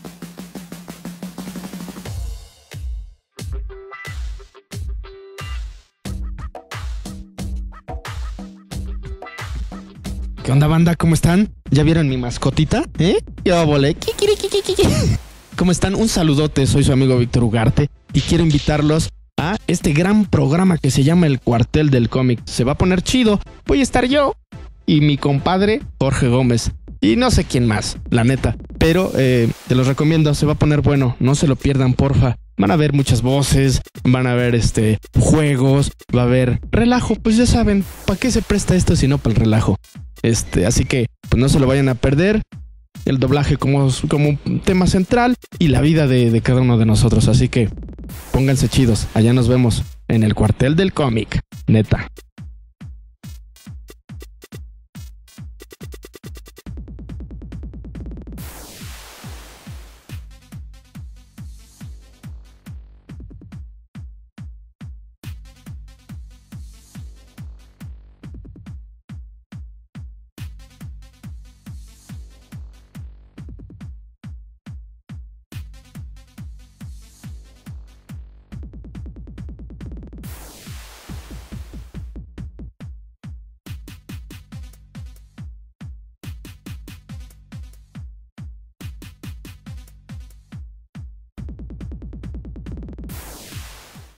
¿Qué onda, banda? ¿Cómo están? ¿Ya vieron mi mascotita? ¿Eh? Yo volé. ¿Cómo están? Un saludote, soy su amigo Víctor Ugarte y quiero invitarlos a este gran programa que se llama El Cuartel del Cómic. Se va a poner chido. Voy a estar yo y mi compadre Jorge Gómez. Y no sé quién más, la neta. Pero eh, te los recomiendo, se va a poner bueno. No se lo pierdan, porfa. Van a haber muchas voces, van a haber este, juegos, va a haber relajo. Pues ya saben, ¿para qué se presta esto si no para el relajo? Este, así que pues no se lo vayan a perder. El doblaje como, como un tema central y la vida de, de cada uno de nosotros. Así que pónganse chidos. Allá nos vemos en el Cuartel del Cómic. Neta.